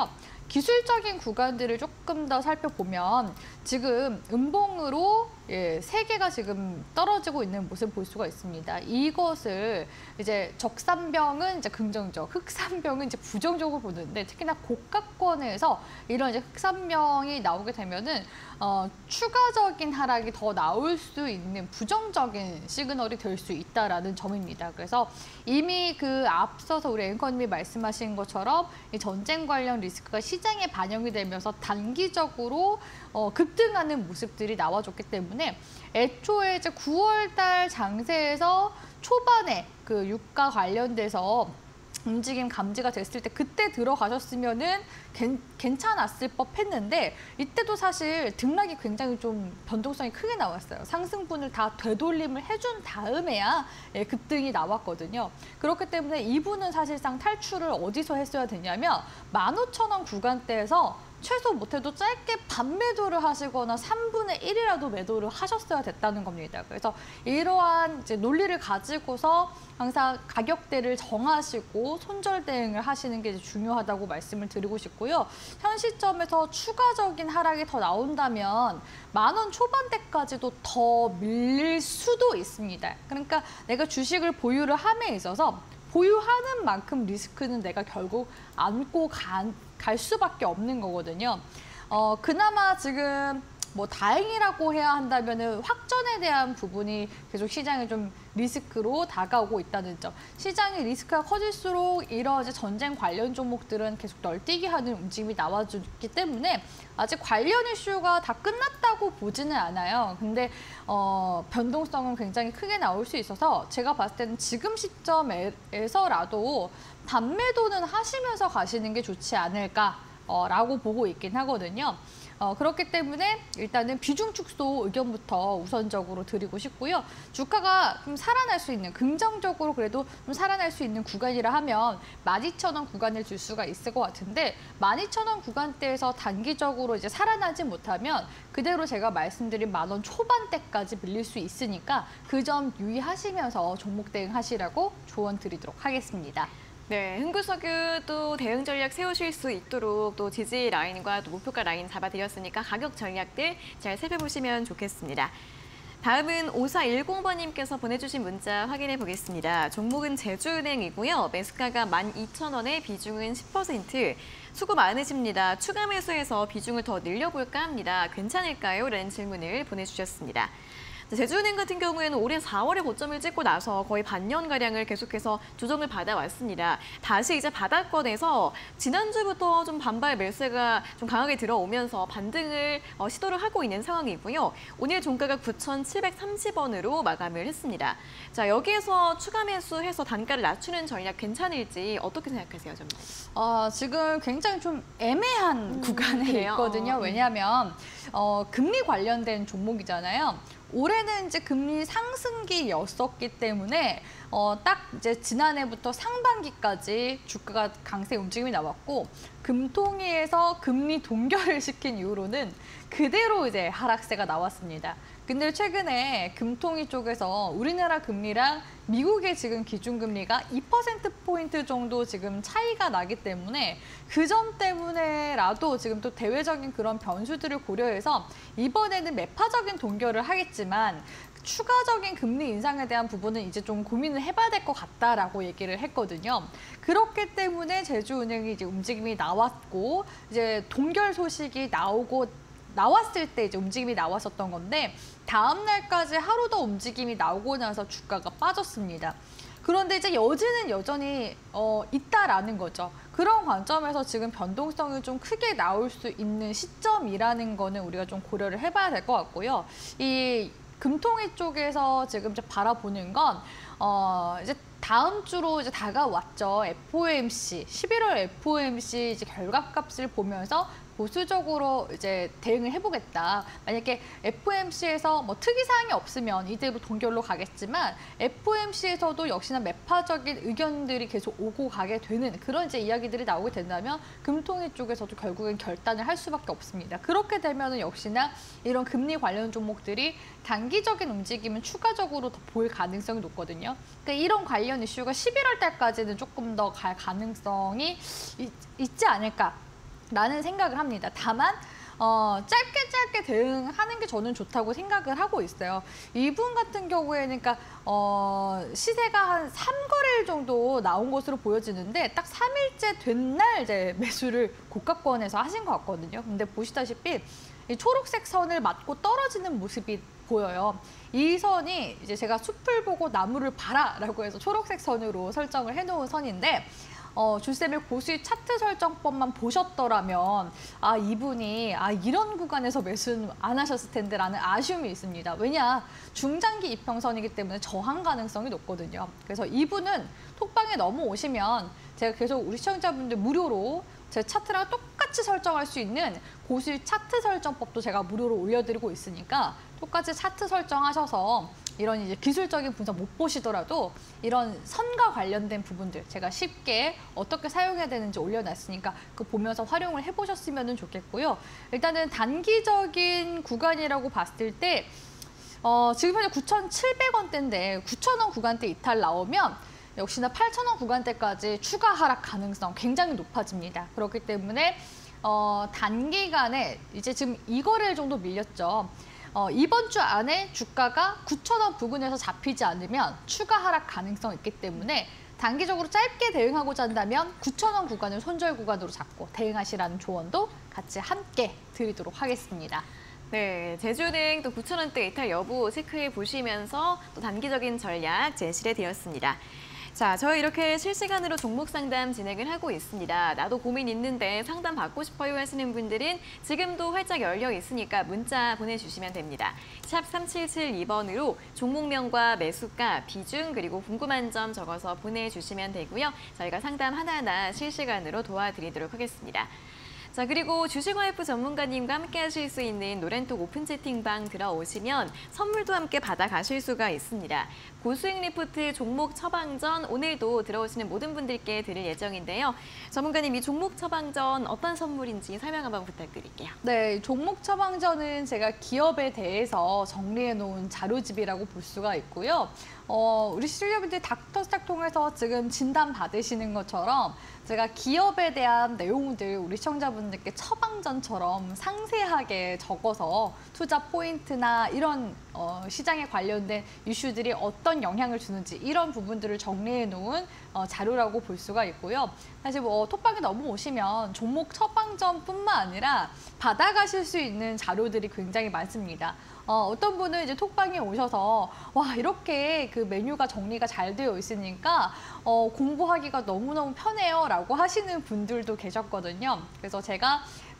기술적인 구간들을 조금 더 살펴보면 지금 음봉으로 예, 세 개가 지금 떨어지고 있는 모습을 볼 수가 있습니다. 이것을 이제 적산병은 이제 긍정적, 흑산병은 이제 부정적으로 보는데 특히나 고가권에서 이런 이제 흑산병이 나오게 되면은 어, 추가적인 하락이 더 나올 수 있는 부정적인 시그널이 될 수 있다라는 점입니다. 그래서 이미 그 앞서서 우리 앵커님이 말씀하신 것처럼 이 전쟁 관련 리스크가 시장에 반영이 되면서 단기적으로 어, 급등하는 모습들이 나와줬기 때문에 애초에 이제 구월 달 장세에서 초반에 그 유가 관련돼서 움직임 감지가 됐을 때 그때 들어가셨으면은 괜, 괜찮았을 법했는데 이때도 사실 등락이 굉장히 좀 변동성이 크게 나왔어요. 상승분을 다 되돌림을 해준 다음에야 예, 급등이 나왔거든요. 그렇기 때문에 이분은 사실상 탈출을 어디서 했어야 되냐면 만 오천 원 구간대에서 최소 못해도 짧게 반매도를 하시거나 삼분의 일이라도 매도를 하셨어야 됐다는 겁니다. 그래서 이러한 이제 논리를 가지고서 항상 가격대를 정하시고 손절 대응을 하시는 게 중요하다고 말씀을 드리고 싶고요. 현 시점에서 추가적인 하락이 더 나온다면 만 원 초반대까지도 더 밀릴 수도 있습니다. 그러니까 내가 주식을 보유를 함에 있어서 보유하는 만큼 리스크는 내가 결국 안고 간, 갈 수밖에 없는 거거든요. 어, 그나마 지금 뭐 다행이라고 해야 한다면은 확전에 대한 부분이 계속 시장에 좀 리스크로 다가오고 있다는 점. 시장의 리스크가 커질수록 이런 이제 전쟁 관련 종목들은 계속 널뛰기 하는 움직임이 나와주기 때문에 아직 관련 이슈가 다 끝났다고 보지는 않아요. 근데 어, 변동성은 굉장히 크게 나올 수 있어서 제가 봤을 때는 지금 시점에서라도 반매도는 하시면서 가시는 게 좋지 않을까라고 보고 있긴 하거든요. 어, 그렇기 때문에 일단은 비중 축소 의견부터 우선적으로 드리고 싶고요. 주가가 좀 살아날 수 있는, 긍정적으로 그래도 좀 살아날 수 있는 구간이라 하면 만 이천 원 구간을 줄 수가 있을 것 같은데 만 이천 원 구간대에서 단기적으로 이제 살아나지 못하면 그대로 제가 말씀드린 만 원 초반대까지 밀릴 수 있으니까 그 점 유의하시면서 종목 대응하시라고 조언 드리도록 하겠습니다. 네, 흥구석유도 대응 전략 세우실 수 있도록 또 지지 라인과 또 목표가 라인 잡아드렸으니까 가격 전략들 잘 살펴보시면 좋겠습니다. 다음은 오사일공 번님께서 보내주신 문자 확인해 보겠습니다. 종목은 제주은행이고요. 매수가가 만 이천 원에 비중은 십 퍼센트. 수고 많으십니다. 추가 매수해서 비중을 더 늘려볼까 합니다. 괜찮을까요? 라는 질문을 보내주셨습니다. 제주은행 같은 경우에는 올해 사월에 고점을 찍고 나서 거의 반년가량을 계속해서 조정을 받아왔습니다. 다시 이제 바닥권에서 지난주부터 좀 반발 매수가 좀 강하게 들어오면서 반등을 어, 시도를 하고 있는 상황이고요. 오늘 종가가 구천칠백삼십 원으로 마감을 했습니다. 자, 여기에서 추가 매수해서 단가를 낮추는 전략 괜찮을지 어떻게 생각하세요, 전문가님? 어, 지금 굉장히 좀 애매한 음, 구간에 그래요? 있거든요. 어, 왜냐하면 어, 금리 관련된 종목이잖아요. 올해는 이제 금리 상승기였었기 때문에 어, 딱 이제 지난해부터 상반기까지 주가가 강세 움직임이 나왔고 금통위에서 금리 동결을 시킨 이후로는 그대로 이제 하락세가 나왔습니다. 근데 최근에 금통위 쪽에서 우리나라 금리랑 미국의 지금 기준금리가 이 퍼센트 포인트 정도 지금 차이가 나기 때문에 그 점 때문에라도 지금 또 대외적인 그런 변수들을 고려해서 이번에는 매파적인 동결을 하겠지만 추가적인 금리 인상에 대한 부분은 이제 좀 고민을 해봐야 될 것 같다라고 얘기를 했거든요. 그렇기 때문에 제주은행이 이제 움직임이 나왔고 이제 동결 소식이 나오고 나왔을 때 이제 움직임이 나왔었던 건데 다음 날까지 하루 더 움직임이 나오고 나서 주가가 빠졌습니다. 그런데 이제 여지는 여전히 어, 있다라는 거죠. 그런 관점에서 지금 변동성이 좀 크게 나올 수 있는 시점이라는 거는 우리가 좀 고려를 해봐야 될 것 같고요. 이 금통위 쪽에서 지금 이제 바라보는 건 어, 이제 다음 주로 이제 다가왔죠. 에프오엠씨, 십일월 에프오엠씨 이제 결과값을 보면서 보수적으로 이제 대응을 해보겠다. 만약에 에프오엠씨에서 뭐 특이사항이 없으면 이대로 동결로 가겠지만 에프오엠씨에서도 역시나 매파적인 의견들이 계속 오고 가게 되는 그런 이제 이야기들이 나오게 된다면 금통위 쪽에서도 결국엔 결단을 할 수밖에 없습니다. 그렇게 되면은 역시나 이런 금리 관련 종목들이 단기적인 움직임은 추가적으로 더 보일 가능성이 높거든요. 그러니까 이런 관련 이슈가 십일월 달까지는 조금 더 갈 가능성이 있, 있지 않을까. 라는 생각을 합니다. 다만 어, 짧게 짧게 대응하는 게 저는 좋다고 생각을 하고 있어요. 이분 같은 경우에는 그러니까 어, 시세가 한 삼 거래일 정도 나온 것으로 보여지는데 딱 삼 일째 된 날 이제 매수를 고가권에서 하신 것 같거든요. 근데 보시다시피 이 초록색 선을 맞고 떨어지는 모습이 보여요. 이 선이 이제 제가 숲을 보고 나무를 봐라라고 해서 초록색 선으로 설정을 해놓은 선인데 어, 주쌤의 고수익 차트 설정법만 보셨더라면 아 이분이 아 이런 구간에서 매수는 안 하셨을 텐데라는 아쉬움이 있습니다. 왜냐 중장기 이평선이기 때문에 저항 가능성이 높거든요. 그래서 이분은 톡방에 넘어오시면 제가 계속 우리 시청자분들 무료로 제 차트랑 똑같이 설정할 수 있는 고수익 차트 설정법도 제가 무료로 올려드리고 있으니까 똑같이 차트 설정하셔서 이런 이제 기술적인 분석 못 보시더라도 이런 선과 관련된 부분들 제가 쉽게 어떻게 사용해야 되는지 올려놨으니까 그 보면서 활용을 해보셨으면 좋겠고요. 일단은 단기적인 구간이라고 봤을 때 어, 지금 현재 구천칠백 원대인데 구천 원 구간대 이탈 나오면 역시나 팔천 원 구간대까지 추가 하락 가능성 굉장히 높아집니다. 그렇기 때문에 어, 단기간에 이제 지금 이 거래일 정도 밀렸죠. 어, 이번 주 안에 주가가 구천 원 부근에서 잡히지 않으면 추가 하락 가능성이 있기 때문에 단기적으로 짧게 대응하고자 한다면 구천 원 구간을 손절 구간으로 잡고 대응하시라는 조언도 같이 함께 드리도록 하겠습니다. 네, 제주은행 또 구천 원대 이탈 여부 체크해 보시면서 또 단기적인 전략 제시해 드렸습니다. 자, 저희 이렇게 실시간으로 종목 상담 진행을 하고 있습니다. 나도 고민 있는데 상담 받고 싶어요 하시는 분들은 지금도 활짝 열려 있으니까 문자 보내주시면 됩니다. 샵 삼칠칠이 번으로 종목명과 매수가, 비중, 그리고 궁금한 점 적어서 보내주시면 되고요. 저희가 상담 하나하나 실시간으로 도와드리도록 하겠습니다. 자, 그리고 주식와이프 전문가님과 함께 하실 수 있는 노렌톡 오픈 채팅방 들어오시면 선물도 함께 받아가실 수가 있습니다. 고수익 리포트 종목 처방전 오늘도 들어오시는 모든 분들께 드릴 예정인데요. 전문가님, 이 종목 처방전 어떤 선물인지 설명 한번 부탁드릴게요. 네, 종목 처방전은 제가 기업에 대해서 정리해 놓은 자료집이라고 볼 수가 있고요. 어, 우리 시청자분들 닥터스탁 통해서 지금 진단 받으시는 것처럼 제가 기업에 대한 내용들 우리 시청자분들께 처방전처럼 상세하게 적어서 투자 포인트나 이런 어, 시장에 관련된 이슈들이 어떤 영향을 주는지 이런 부분들을 정리해 놓은 어, 자료라고 볼 수가 있고요. 사실 뭐 톡방에 넘어오시면 종목 처방전뿐만 아니라 받아가실 수 있는 자료들이 굉장히 많습니다. 어, 어떤 분은 이제 톡방에 오셔서 와 이렇게 그 메뉴가 정리가 잘 되어 있으니까 어, 공부하기가 너무너무 편해요 라고 하시는 분들도 계셨거든요. 그래서 제가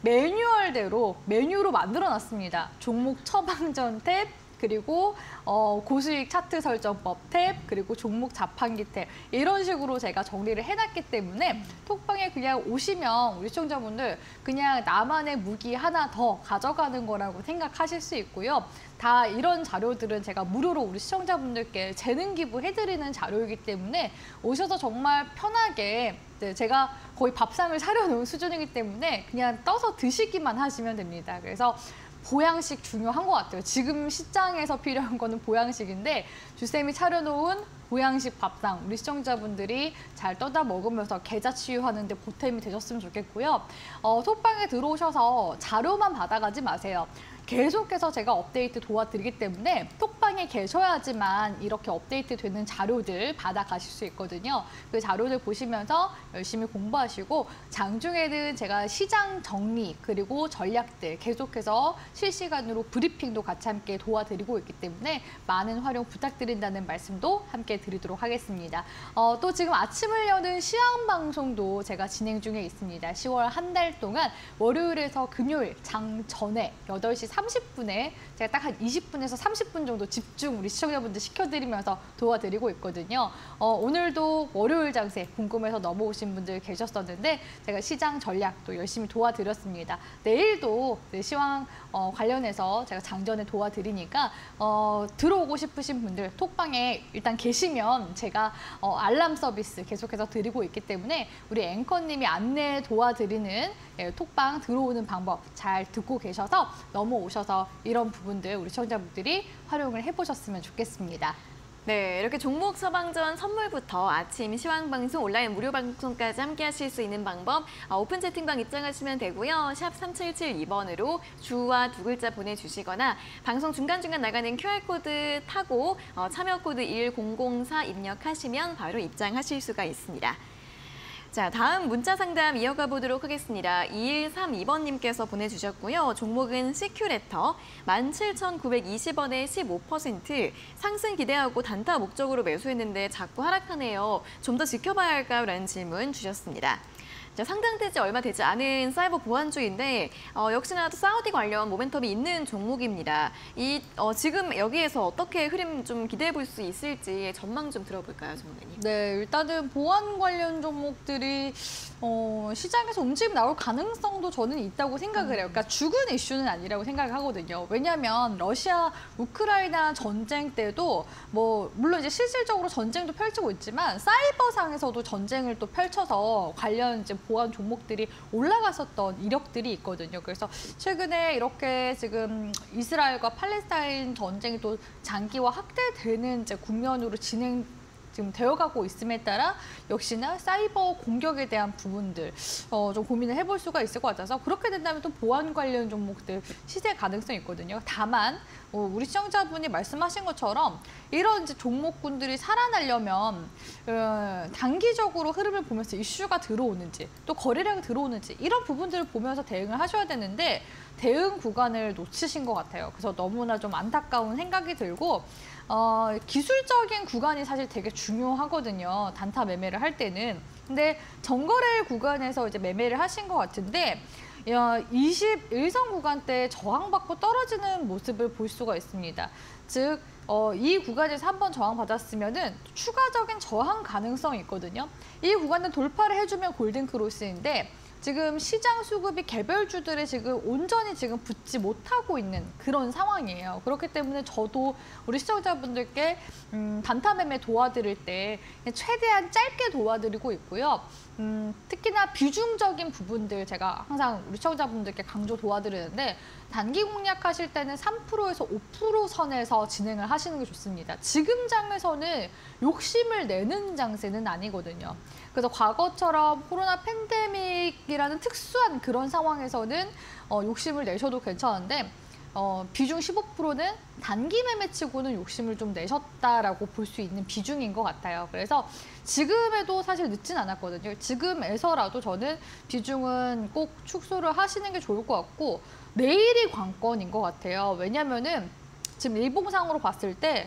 매뉴얼대로 메뉴로 만들어 놨습니다. 종목 처방전 탭, 그리고 어, 고수익 차트 설정법 탭, 그리고 종목 자판기 탭 이런 식으로 제가 정리를 해놨기 때문에 톡방에 그냥 오시면 우리 시청자분들 그냥 나만의 무기 하나 더 가져가는 거라고 생각하실 수 있고요. 다 이런 자료들은 제가 무료로 우리 시청자분들께 재능 기부해드리는 자료이기 때문에 오셔서 정말 편하게 제가 거의 밥상을 차려놓은 수준이기 때문에 그냥 떠서 드시기만 하시면 됩니다. 그래서 보양식 중요한 것 같아요. 지금 시장에서 필요한 거는 보양식인데 주쌤이 차려놓은 보양식 밥상 우리 시청자분들이 잘 떠다 먹으면서 계좌 치유하는 데 보탬이 되셨으면 좋겠고요. 어, 톡방에 들어오셔서 자료만 받아가지 마세요. 계속해서 제가 업데이트 도와드리기 때문에 톡방에 계셔야지만 이렇게 업데이트 되는 자료들 받아가실 수 있거든요. 그 자료들 보시면서 열심히 공부하시고 장중에는 제가 시장 정리 그리고 전략들 계속해서 실시간으로 브리핑도 같이 함께 도와드리고 있기 때문에 많은 활용 부탁드린다는 말씀도 함께 드리도록 하겠습니다. 어, 또 지금 아침을 여는 시황 방송도 제가 진행 중에 있습니다. 시월 한 달 동안 월요일에서 금요일 장 전에 여덟 시 삼십 분에 제가 딱 한 이십 분에서 삼십 분 정도 집중 우리 시청자분들 시켜드리면서 도와드리고 있거든요. 어, 오늘도 월요일 장세 궁금해서 넘어오신 분들 계셨었는데 제가 시장 전략도 열심히 도와드렸습니다. 내일도 시황 어, 관련해서 제가 장전에 도와드리니까 어, 들어오고 싶으신 분들 톡방에 일단 계시면 제가 어, 알람 서비스 계속해서 드리고 있기 때문에 우리 앵커님이 안내 도와드리는 예, 톡방 들어오는 방법 잘 듣고 계셔서 넘어오셔서 이런 부분들 우리 시청자분들이 활용을 해보셨으면 좋겠습니다. 네, 이렇게 종목 처방전 선물부터 아침 시황방송, 온라인 무료 방송까지 함께 하실 수 있는 방법 오픈 채팅방 입장하시면 되고요. 샵 삼칠칠이 번으로 주와 두 글자 보내주시거나 방송 중간중간 나가는 큐알코드 타고 참여코드 일공공사 입력하시면 바로 입장하실 수가 있습니다. 자, 다음 문자 상담 이어가 보도록 하겠습니다. 이일삼이 번님께서 보내주셨고요. 종목은 시큐레터 만 칠천구백이십 원에 십오 퍼센트 상승 기대하고 단타 목적으로 매수했는데 자꾸 하락하네요. 좀 더 지켜봐야 할까라는 질문 주셨습니다. 자, 상장되지 얼마 되지 않은 사이버 보안주인데 어, 역시나 또 사우디 관련 모멘텀이 있는 종목입니다. 이 어, 지금 여기에서 어떻게 흐름 좀 기대해 볼 수 있을지 전망 좀 들어볼까요, 전문가님? 네, 일단은 보안 관련 종목들이 어, 시장에서 움직임 나올 가능성도 저는 있다고 생각을 해요. 그러니까 죽은 이슈는 아니라고 생각을 하거든요. 왜냐하면 러시아, 우크라이나 전쟁 때도 뭐 물론 이제 실질적으로 전쟁도 펼치고 있지만 사이버상에서도 전쟁을 또 펼쳐서 관련 이제 보안 종목들이 올라갔었던 이력들이 있거든요. 그래서 최근에 이렇게 지금 이스라엘과 팔레스타인 전쟁이 또 장기화 확대되는 이제 국면으로 진행 지금 되어가고 있음에 따라 역시나 사이버 공격에 대한 부분들 어, 좀 고민을 해볼 수가 있을 것 같아서 그렇게 된다면 또 보안 관련 종목들 시세 가능성이 있거든요. 다만 어, 우리 시청자분이 말씀하신 것처럼 이런 이제 종목군들이 살아나려면 어, 단기적으로 흐름을 보면서 이슈가 들어오는지 또 거래량이 들어오는지 이런 부분들을 보면서 대응을 하셔야 되는데 대응 구간을 놓치신 것 같아요. 그래서 너무나 좀 안타까운 생각이 들고 어, 기술적인 구간이 사실 되게 중요하거든요. 단타 매매를 할 때는. 근데 정거래 구간에서 이제 매매를 하신 것 같은데 이십일 선 구간대 저항받고 떨어지는 모습을 볼 수가 있습니다. 즉, 어, 이 구간에서 한번 저항받았으면은 추가적인 저항 가능성이 있거든요. 이 구간을 돌파를 해주면 골든 크로스인데 지금 시장 수급이 개별주들에 지금 온전히 지금 붙지 못하고 있는 그런 상황이에요. 그렇기 때문에 저도 우리 시청자분들께 음, 단타 매매 도와드릴 때 최대한 짧게 도와드리고 있고요. 음, 특히나 비중적인 부분들 제가 항상 우리 시청자분들께 강조 도와드리는데 단기 공략하실 때는 삼 퍼센트에서 오 퍼센트 선에서 진행을 하시는 게 좋습니다. 지금 장에서는 욕심을 내는 장세는 아니거든요. 그래서 과거처럼 코로나 팬데믹이라는 특수한 그런 상황에서는 어, 욕심을 내셔도 괜찮은데 어, 비중 십오 퍼센트는 단기 매매치고는 욕심을 좀 내셨다라고 볼 수 있는 비중인 것 같아요. 그래서 지금에도 사실 늦진 않았거든요. 지금에서라도 저는 비중은 꼭 축소를 하시는 게 좋을 것 같고 내일이 관건인 것 같아요. 왜냐면은 지금 일봉상으로 봤을 때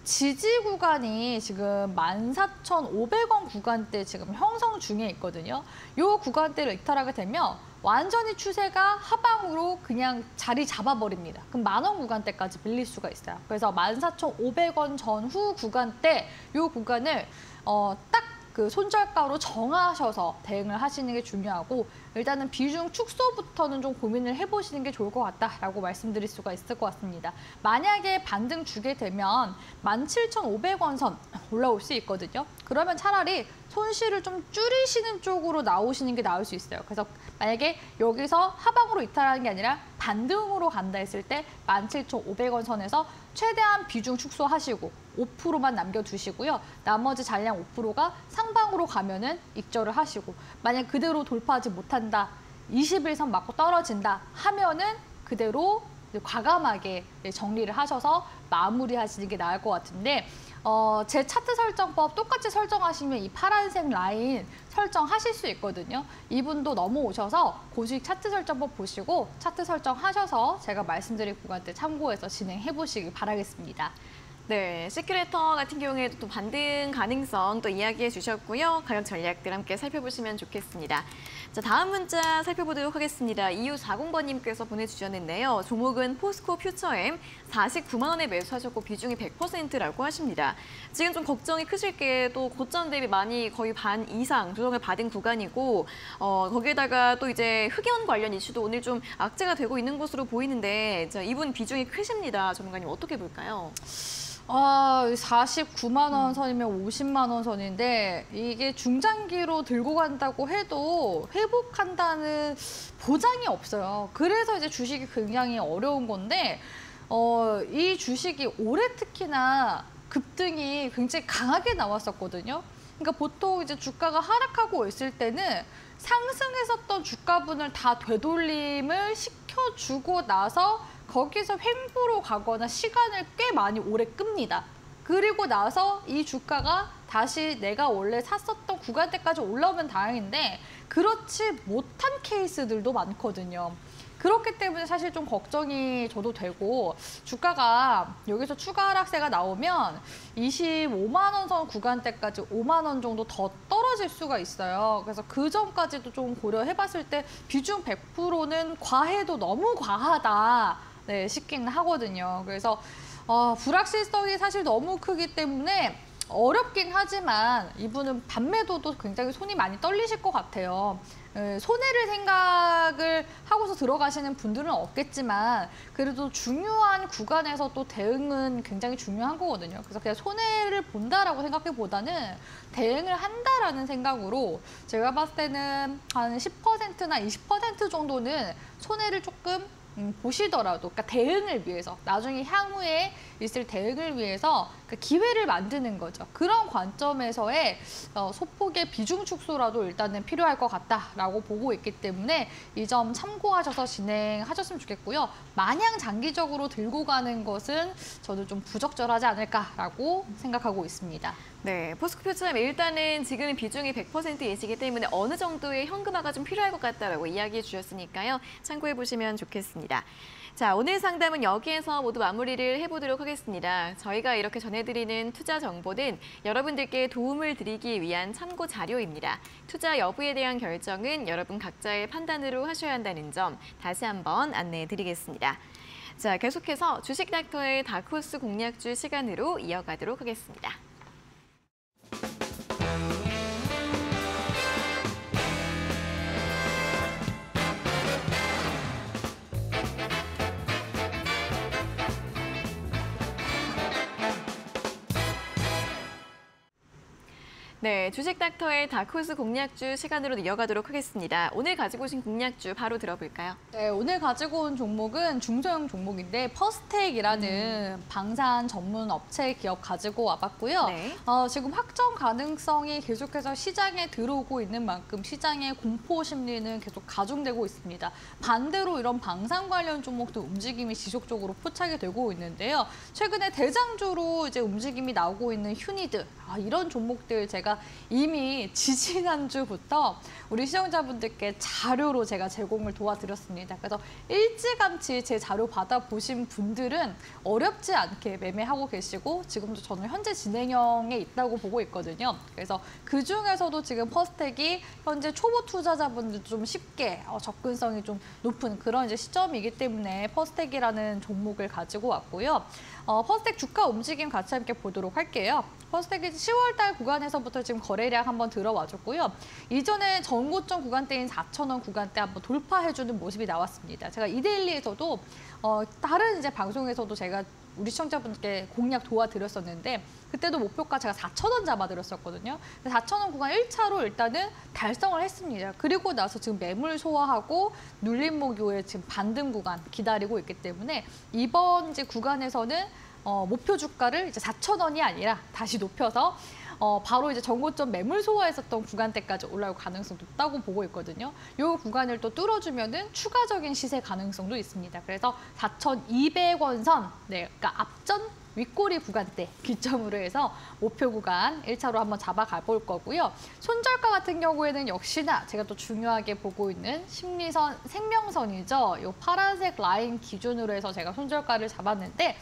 지지 구간이 지금 만 사천오백 원 구간대 지금 형성 중에 있거든요. 이 구간대를 이탈하게 되면 완전히 추세가 하방으로 그냥 자리 잡아버립니다. 그럼 만 원 구간대까지 밀릴 수가 있어요. 그래서 만 사천오백 원 전후 구간대 이 구간을 어, 딱 그 손절가로 정하셔서 대응을 하시는 게 중요하고 일단은 비중 축소부터는 좀 고민을 해보시는 게 좋을 것 같다라고 말씀드릴 수가 있을 것 같습니다. 만약에 반등 주게 되면 만 칠천오백 원 선 올라올 수 있거든요. 그러면 차라리 손실을 좀 줄이시는 쪽으로 나오시는 게 나을 수 있어요. 그래서 만약에 여기서 하방으로 이탈하는 게 아니라 반등으로 간다 했을 때 만 칠천오백 원 선에서 최대한 비중 축소하시고 오 퍼센트만 남겨두시고요. 나머지 잔량 오 퍼센트가 상방으로 가면은 익절을 하시고 만약 그대로 돌파하지 못한다, 이십일 선 맞고 떨어진다 하면은 그대로 과감하게 정리를 하셔서 마무리하시는 게 나을 것 같은데 어, 제 차트 설정법 똑같이 설정하시면 이 파란색 라인 설정하실 수 있거든요. 이분도 넘어오셔서 고수익 차트 설정법 보시고 차트 설정하셔서 제가 말씀드린 구간대 참고해서 진행해 보시길 바라겠습니다. 네, 시큐레터 같은 경우에도 또 반등 가능성 또 이야기해 주셨고요. 가격 전략들 함께 살펴보시면 좋겠습니다. 자, 다음 문자 살펴보도록 하겠습니다. 이육사공 번님께서 보내주셨는데요. 종목은 포스코 퓨처엠 사십구만 원에 매수하셨고 비중이 백 퍼센트라고 하십니다. 지금 좀 걱정이 크실 게 또 고점 대비 많이 거의 반 이상 조정을 받은 구간이고 어, 거기에다가 또 이제 흑연 관련 이슈도 오늘 좀 악재가 되고 있는 것으로 보이는데 자, 이분 비중이 크십니다. 전문가님 어떻게 볼까요? 아, 사십구만 원 선이면 오십만 원 선인데 이게 중장기로 들고 간다고 해도 회복한다는 보장이 없어요. 그래서 이제 주식이 굉장히 어려운 건데 어, 이 주식이 올해 특히나 급등이 굉장히 강하게 나왔었거든요. 그러니까 보통 이제 주가가 하락하고 있을 때는 상승했었던 주가분을 다 되돌림을 시켜주고 나서 거기서 횡보로 가거나 시간을 꽤 많이 오래 끕니다. 그리고 나서 이 주가가 다시 내가 원래 샀었던 구간대까지 올라오면 다행인데 그렇지 못한 케이스들도 많거든요. 그렇기 때문에 사실 좀 걱정이 저도 되고 주가가 여기서 추가 하락세가 나오면 이십오만 원 선 구간대까지 오만 원 정도 더 떨어질 수가 있어요. 그래서 그 점까지도 좀 고려해봤을 때 비중 백 퍼센트는 과해도 너무 과하다 네, 싶긴 하거든요. 그래서 어, 불확실성이 사실 너무 크기 때문에 어렵긴 하지만 이분은 반매도도 굉장히 손이 많이 떨리실 것 같아요. 에, 손해를 생각을 하고서 들어가시는 분들은 없겠지만 그래도 중요한 구간에서 또 대응은 굉장히 중요한 거거든요. 그래서 그냥 손해를 본다라고 생각해보다는 대응을 한다라는 생각으로 제가 봤을 때는 한 십 퍼센트나 이십 퍼센트 정도는 손해를 조금 음, 보시더라도, 그러니까 대응을 위해서, 나중에 향후에 있을 대응을 위해서 그 기회를 만드는 거죠. 그런 관점에서의 어, 소폭의 비중 축소라도 일단은 필요할 것 같다라고 보고 있기 때문에 이 점 참고하셔서 진행하셨으면 좋겠고요. 마냥 장기적으로 들고 가는 것은 저도 좀 부적절하지 않을까라고 생각하고 있습니다. 네, 포스코표처럼 일단은 지금 비중이 백 퍼센트 예시기 때문에 어느 정도의 현금화가 좀 필요할 것 같다라고 이야기해 주셨으니까요. 참고해 보시면 좋겠습니다. 자, 오늘 상담은 여기에서 모두 마무리를 해보도록 하겠습니다. 저희가 이렇게 전해드리는 투자 정보는 여러분들께 도움을 드리기 위한 참고 자료입니다. 투자 여부에 대한 결정은 여러분 각자의 판단으로 하셔야 한다는 점 다시 한번 안내해 드리겠습니다. 자, 계속해서 주식 닥터의 다크호스 공략주 시간으로 이어가도록 하겠습니다. 네, 주식 닥터의 다크호스 공략주 시간으로 이어가도록 하겠습니다. 오늘 가지고 오신 공략주 바로 들어볼까요? 네, 오늘 가지고 온 종목은 중소형 종목인데 퍼스텍이라는 음. 방산 전문 업체 기업 가지고 와봤고요. 네. 어, 지금 확정 가능성이 계속해서 시장에 들어오고 있는 만큼 시장의 공포 심리는 계속 가중되고 있습니다. 반대로 이런 방산 관련 종목도 움직임이 지속적으로 포착이 되고 있는데요. 최근에 대장주로 이제 움직임이 나오고 있는 휴니드, 아, 이런 종목들 제가 이미 지지난주부터 우리 시청자분들께 자료로 제가 제공을 도와드렸습니다. 그래서 일찌감치 제 자료 받아보신 분들은 어렵지 않게 매매하고 계시고 지금도 저는 현재 진행형에 있다고 보고 있거든요. 그래서 그중에서도 지금 퍼스텍이 현재 초보 투자자분들도 좀 쉽게 접근성이 좀 높은 그런 이제 시점이기 때문에 퍼스텍이라는 종목을 가지고 왔고요. 어, 퍼스텍 주가 움직임 같이 함께 보도록 할게요. 퍼스텍이 시월 달 구간에서부터 지금 거래량 한번 들어와줬고요. 이전에 전고점 구간대인 사천 원 구간대 한번 돌파해주는 모습이 나왔습니다. 제가 이데일리에서도 어, 다른 이제 방송에서도 제가 우리 시청자분들께 공략 도와드렸었는데 그때도 목표가 제가 사천 원 잡아드렸었거든요. 사천 원 구간 일 차로 일단은 달성을 했습니다. 그리고 나서 지금 매물 소화하고 눌림목 이후에 지금 반등 구간 기다리고 있기 때문에 이번 이제 구간에서는 어, 목표 주가를 이제 사천 원이 아니라 다시 높여서 어, 바로 이제 전고점 매물 소화했었던 구간대까지 올라올 가능성도 높다고 보고 있거든요. 이 구간을 또 뚫어주면은 추가적인 시세 가능성도 있습니다. 그래서 사천이백 원 선, 네, 그러니까 앞전 윗꼬리 구간대 기점으로 해서 목표 구간 일 차로 한번 잡아가 볼 거고요. 손절가 같은 경우에는 역시나 제가 또 중요하게 보고 있는 심리선, 생명선이죠. 이 파란색 라인 기준으로 해서 제가 손절가를 잡았는데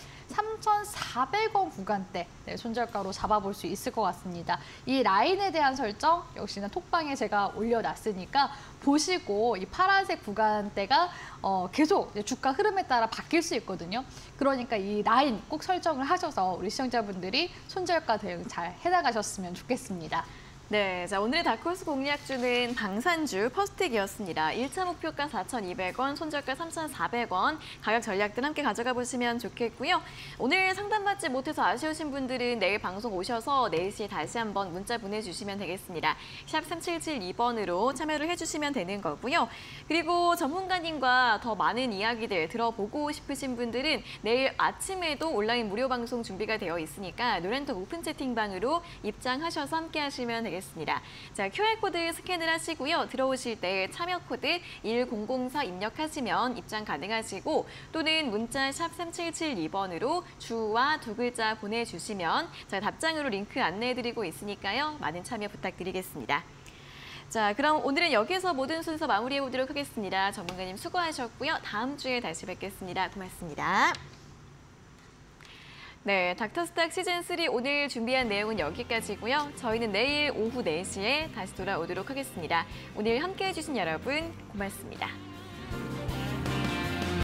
삼천사백 원 구간대 네, 손절가로 잡아볼 수 있을 것 같습니다. 이 라인에 대한 설정 역시나 톡방에 제가 올려놨으니까 보시고 이 파란색 구간대가 어, 계속 주가 흐름에 따라 바뀔 수 있거든요. 그러니까 이 라인 꼭 설정을 하셔서 우리 시청자분들이 손절가 대응 잘 해나가셨으면 좋겠습니다. 네, 자 오늘의 다크호스 공략주는 방산주 퍼스틱이었습니다. 일 차 목표가 사천이백 원, 손절가 삼천사백 원, 가격 전략들 함께 가져가 보시면 좋겠고요. 오늘 상담받지 못해서 아쉬우신 분들은 내일 방송 오셔서 네 시에 다시 한번 문자 보내주시면 되겠습니다. 샵 삼칠칠이 번으로 참여를 해주시면 되는 거고요. 그리고 전문가님과 더 많은 이야기들 들어보고 싶으신 분들은 내일 아침에도 온라인 무료 방송 준비가 되어 있으니까 노렌톡 오픈 채팅방으로 입장하셔서 함께 하시면 되겠습니다. 자, 큐알코드 스캔을 하시고요. 들어오실 때 참여 코드 일공공사 입력하시면 입장 가능하시고 또는 문자 샵 삼칠칠이 번으로 주와 두 글자 보내주시면 저희 답장으로 링크 안내해드리고 있으니까요. 많은 참여 부탁드리겠습니다. 자, 그럼 오늘은 여기서 모든 순서 마무리해보도록 하겠습니다. 전문가님 수고하셨고요. 다음 주에 다시 뵙겠습니다. 고맙습니다. 네, 닥터스탁 시즌삼 오늘 준비한 내용은 여기까지고요. 저희는 내일 오후 네 시에 다시 돌아오도록 하겠습니다. 오늘 함께해 주신 여러분 고맙습니다.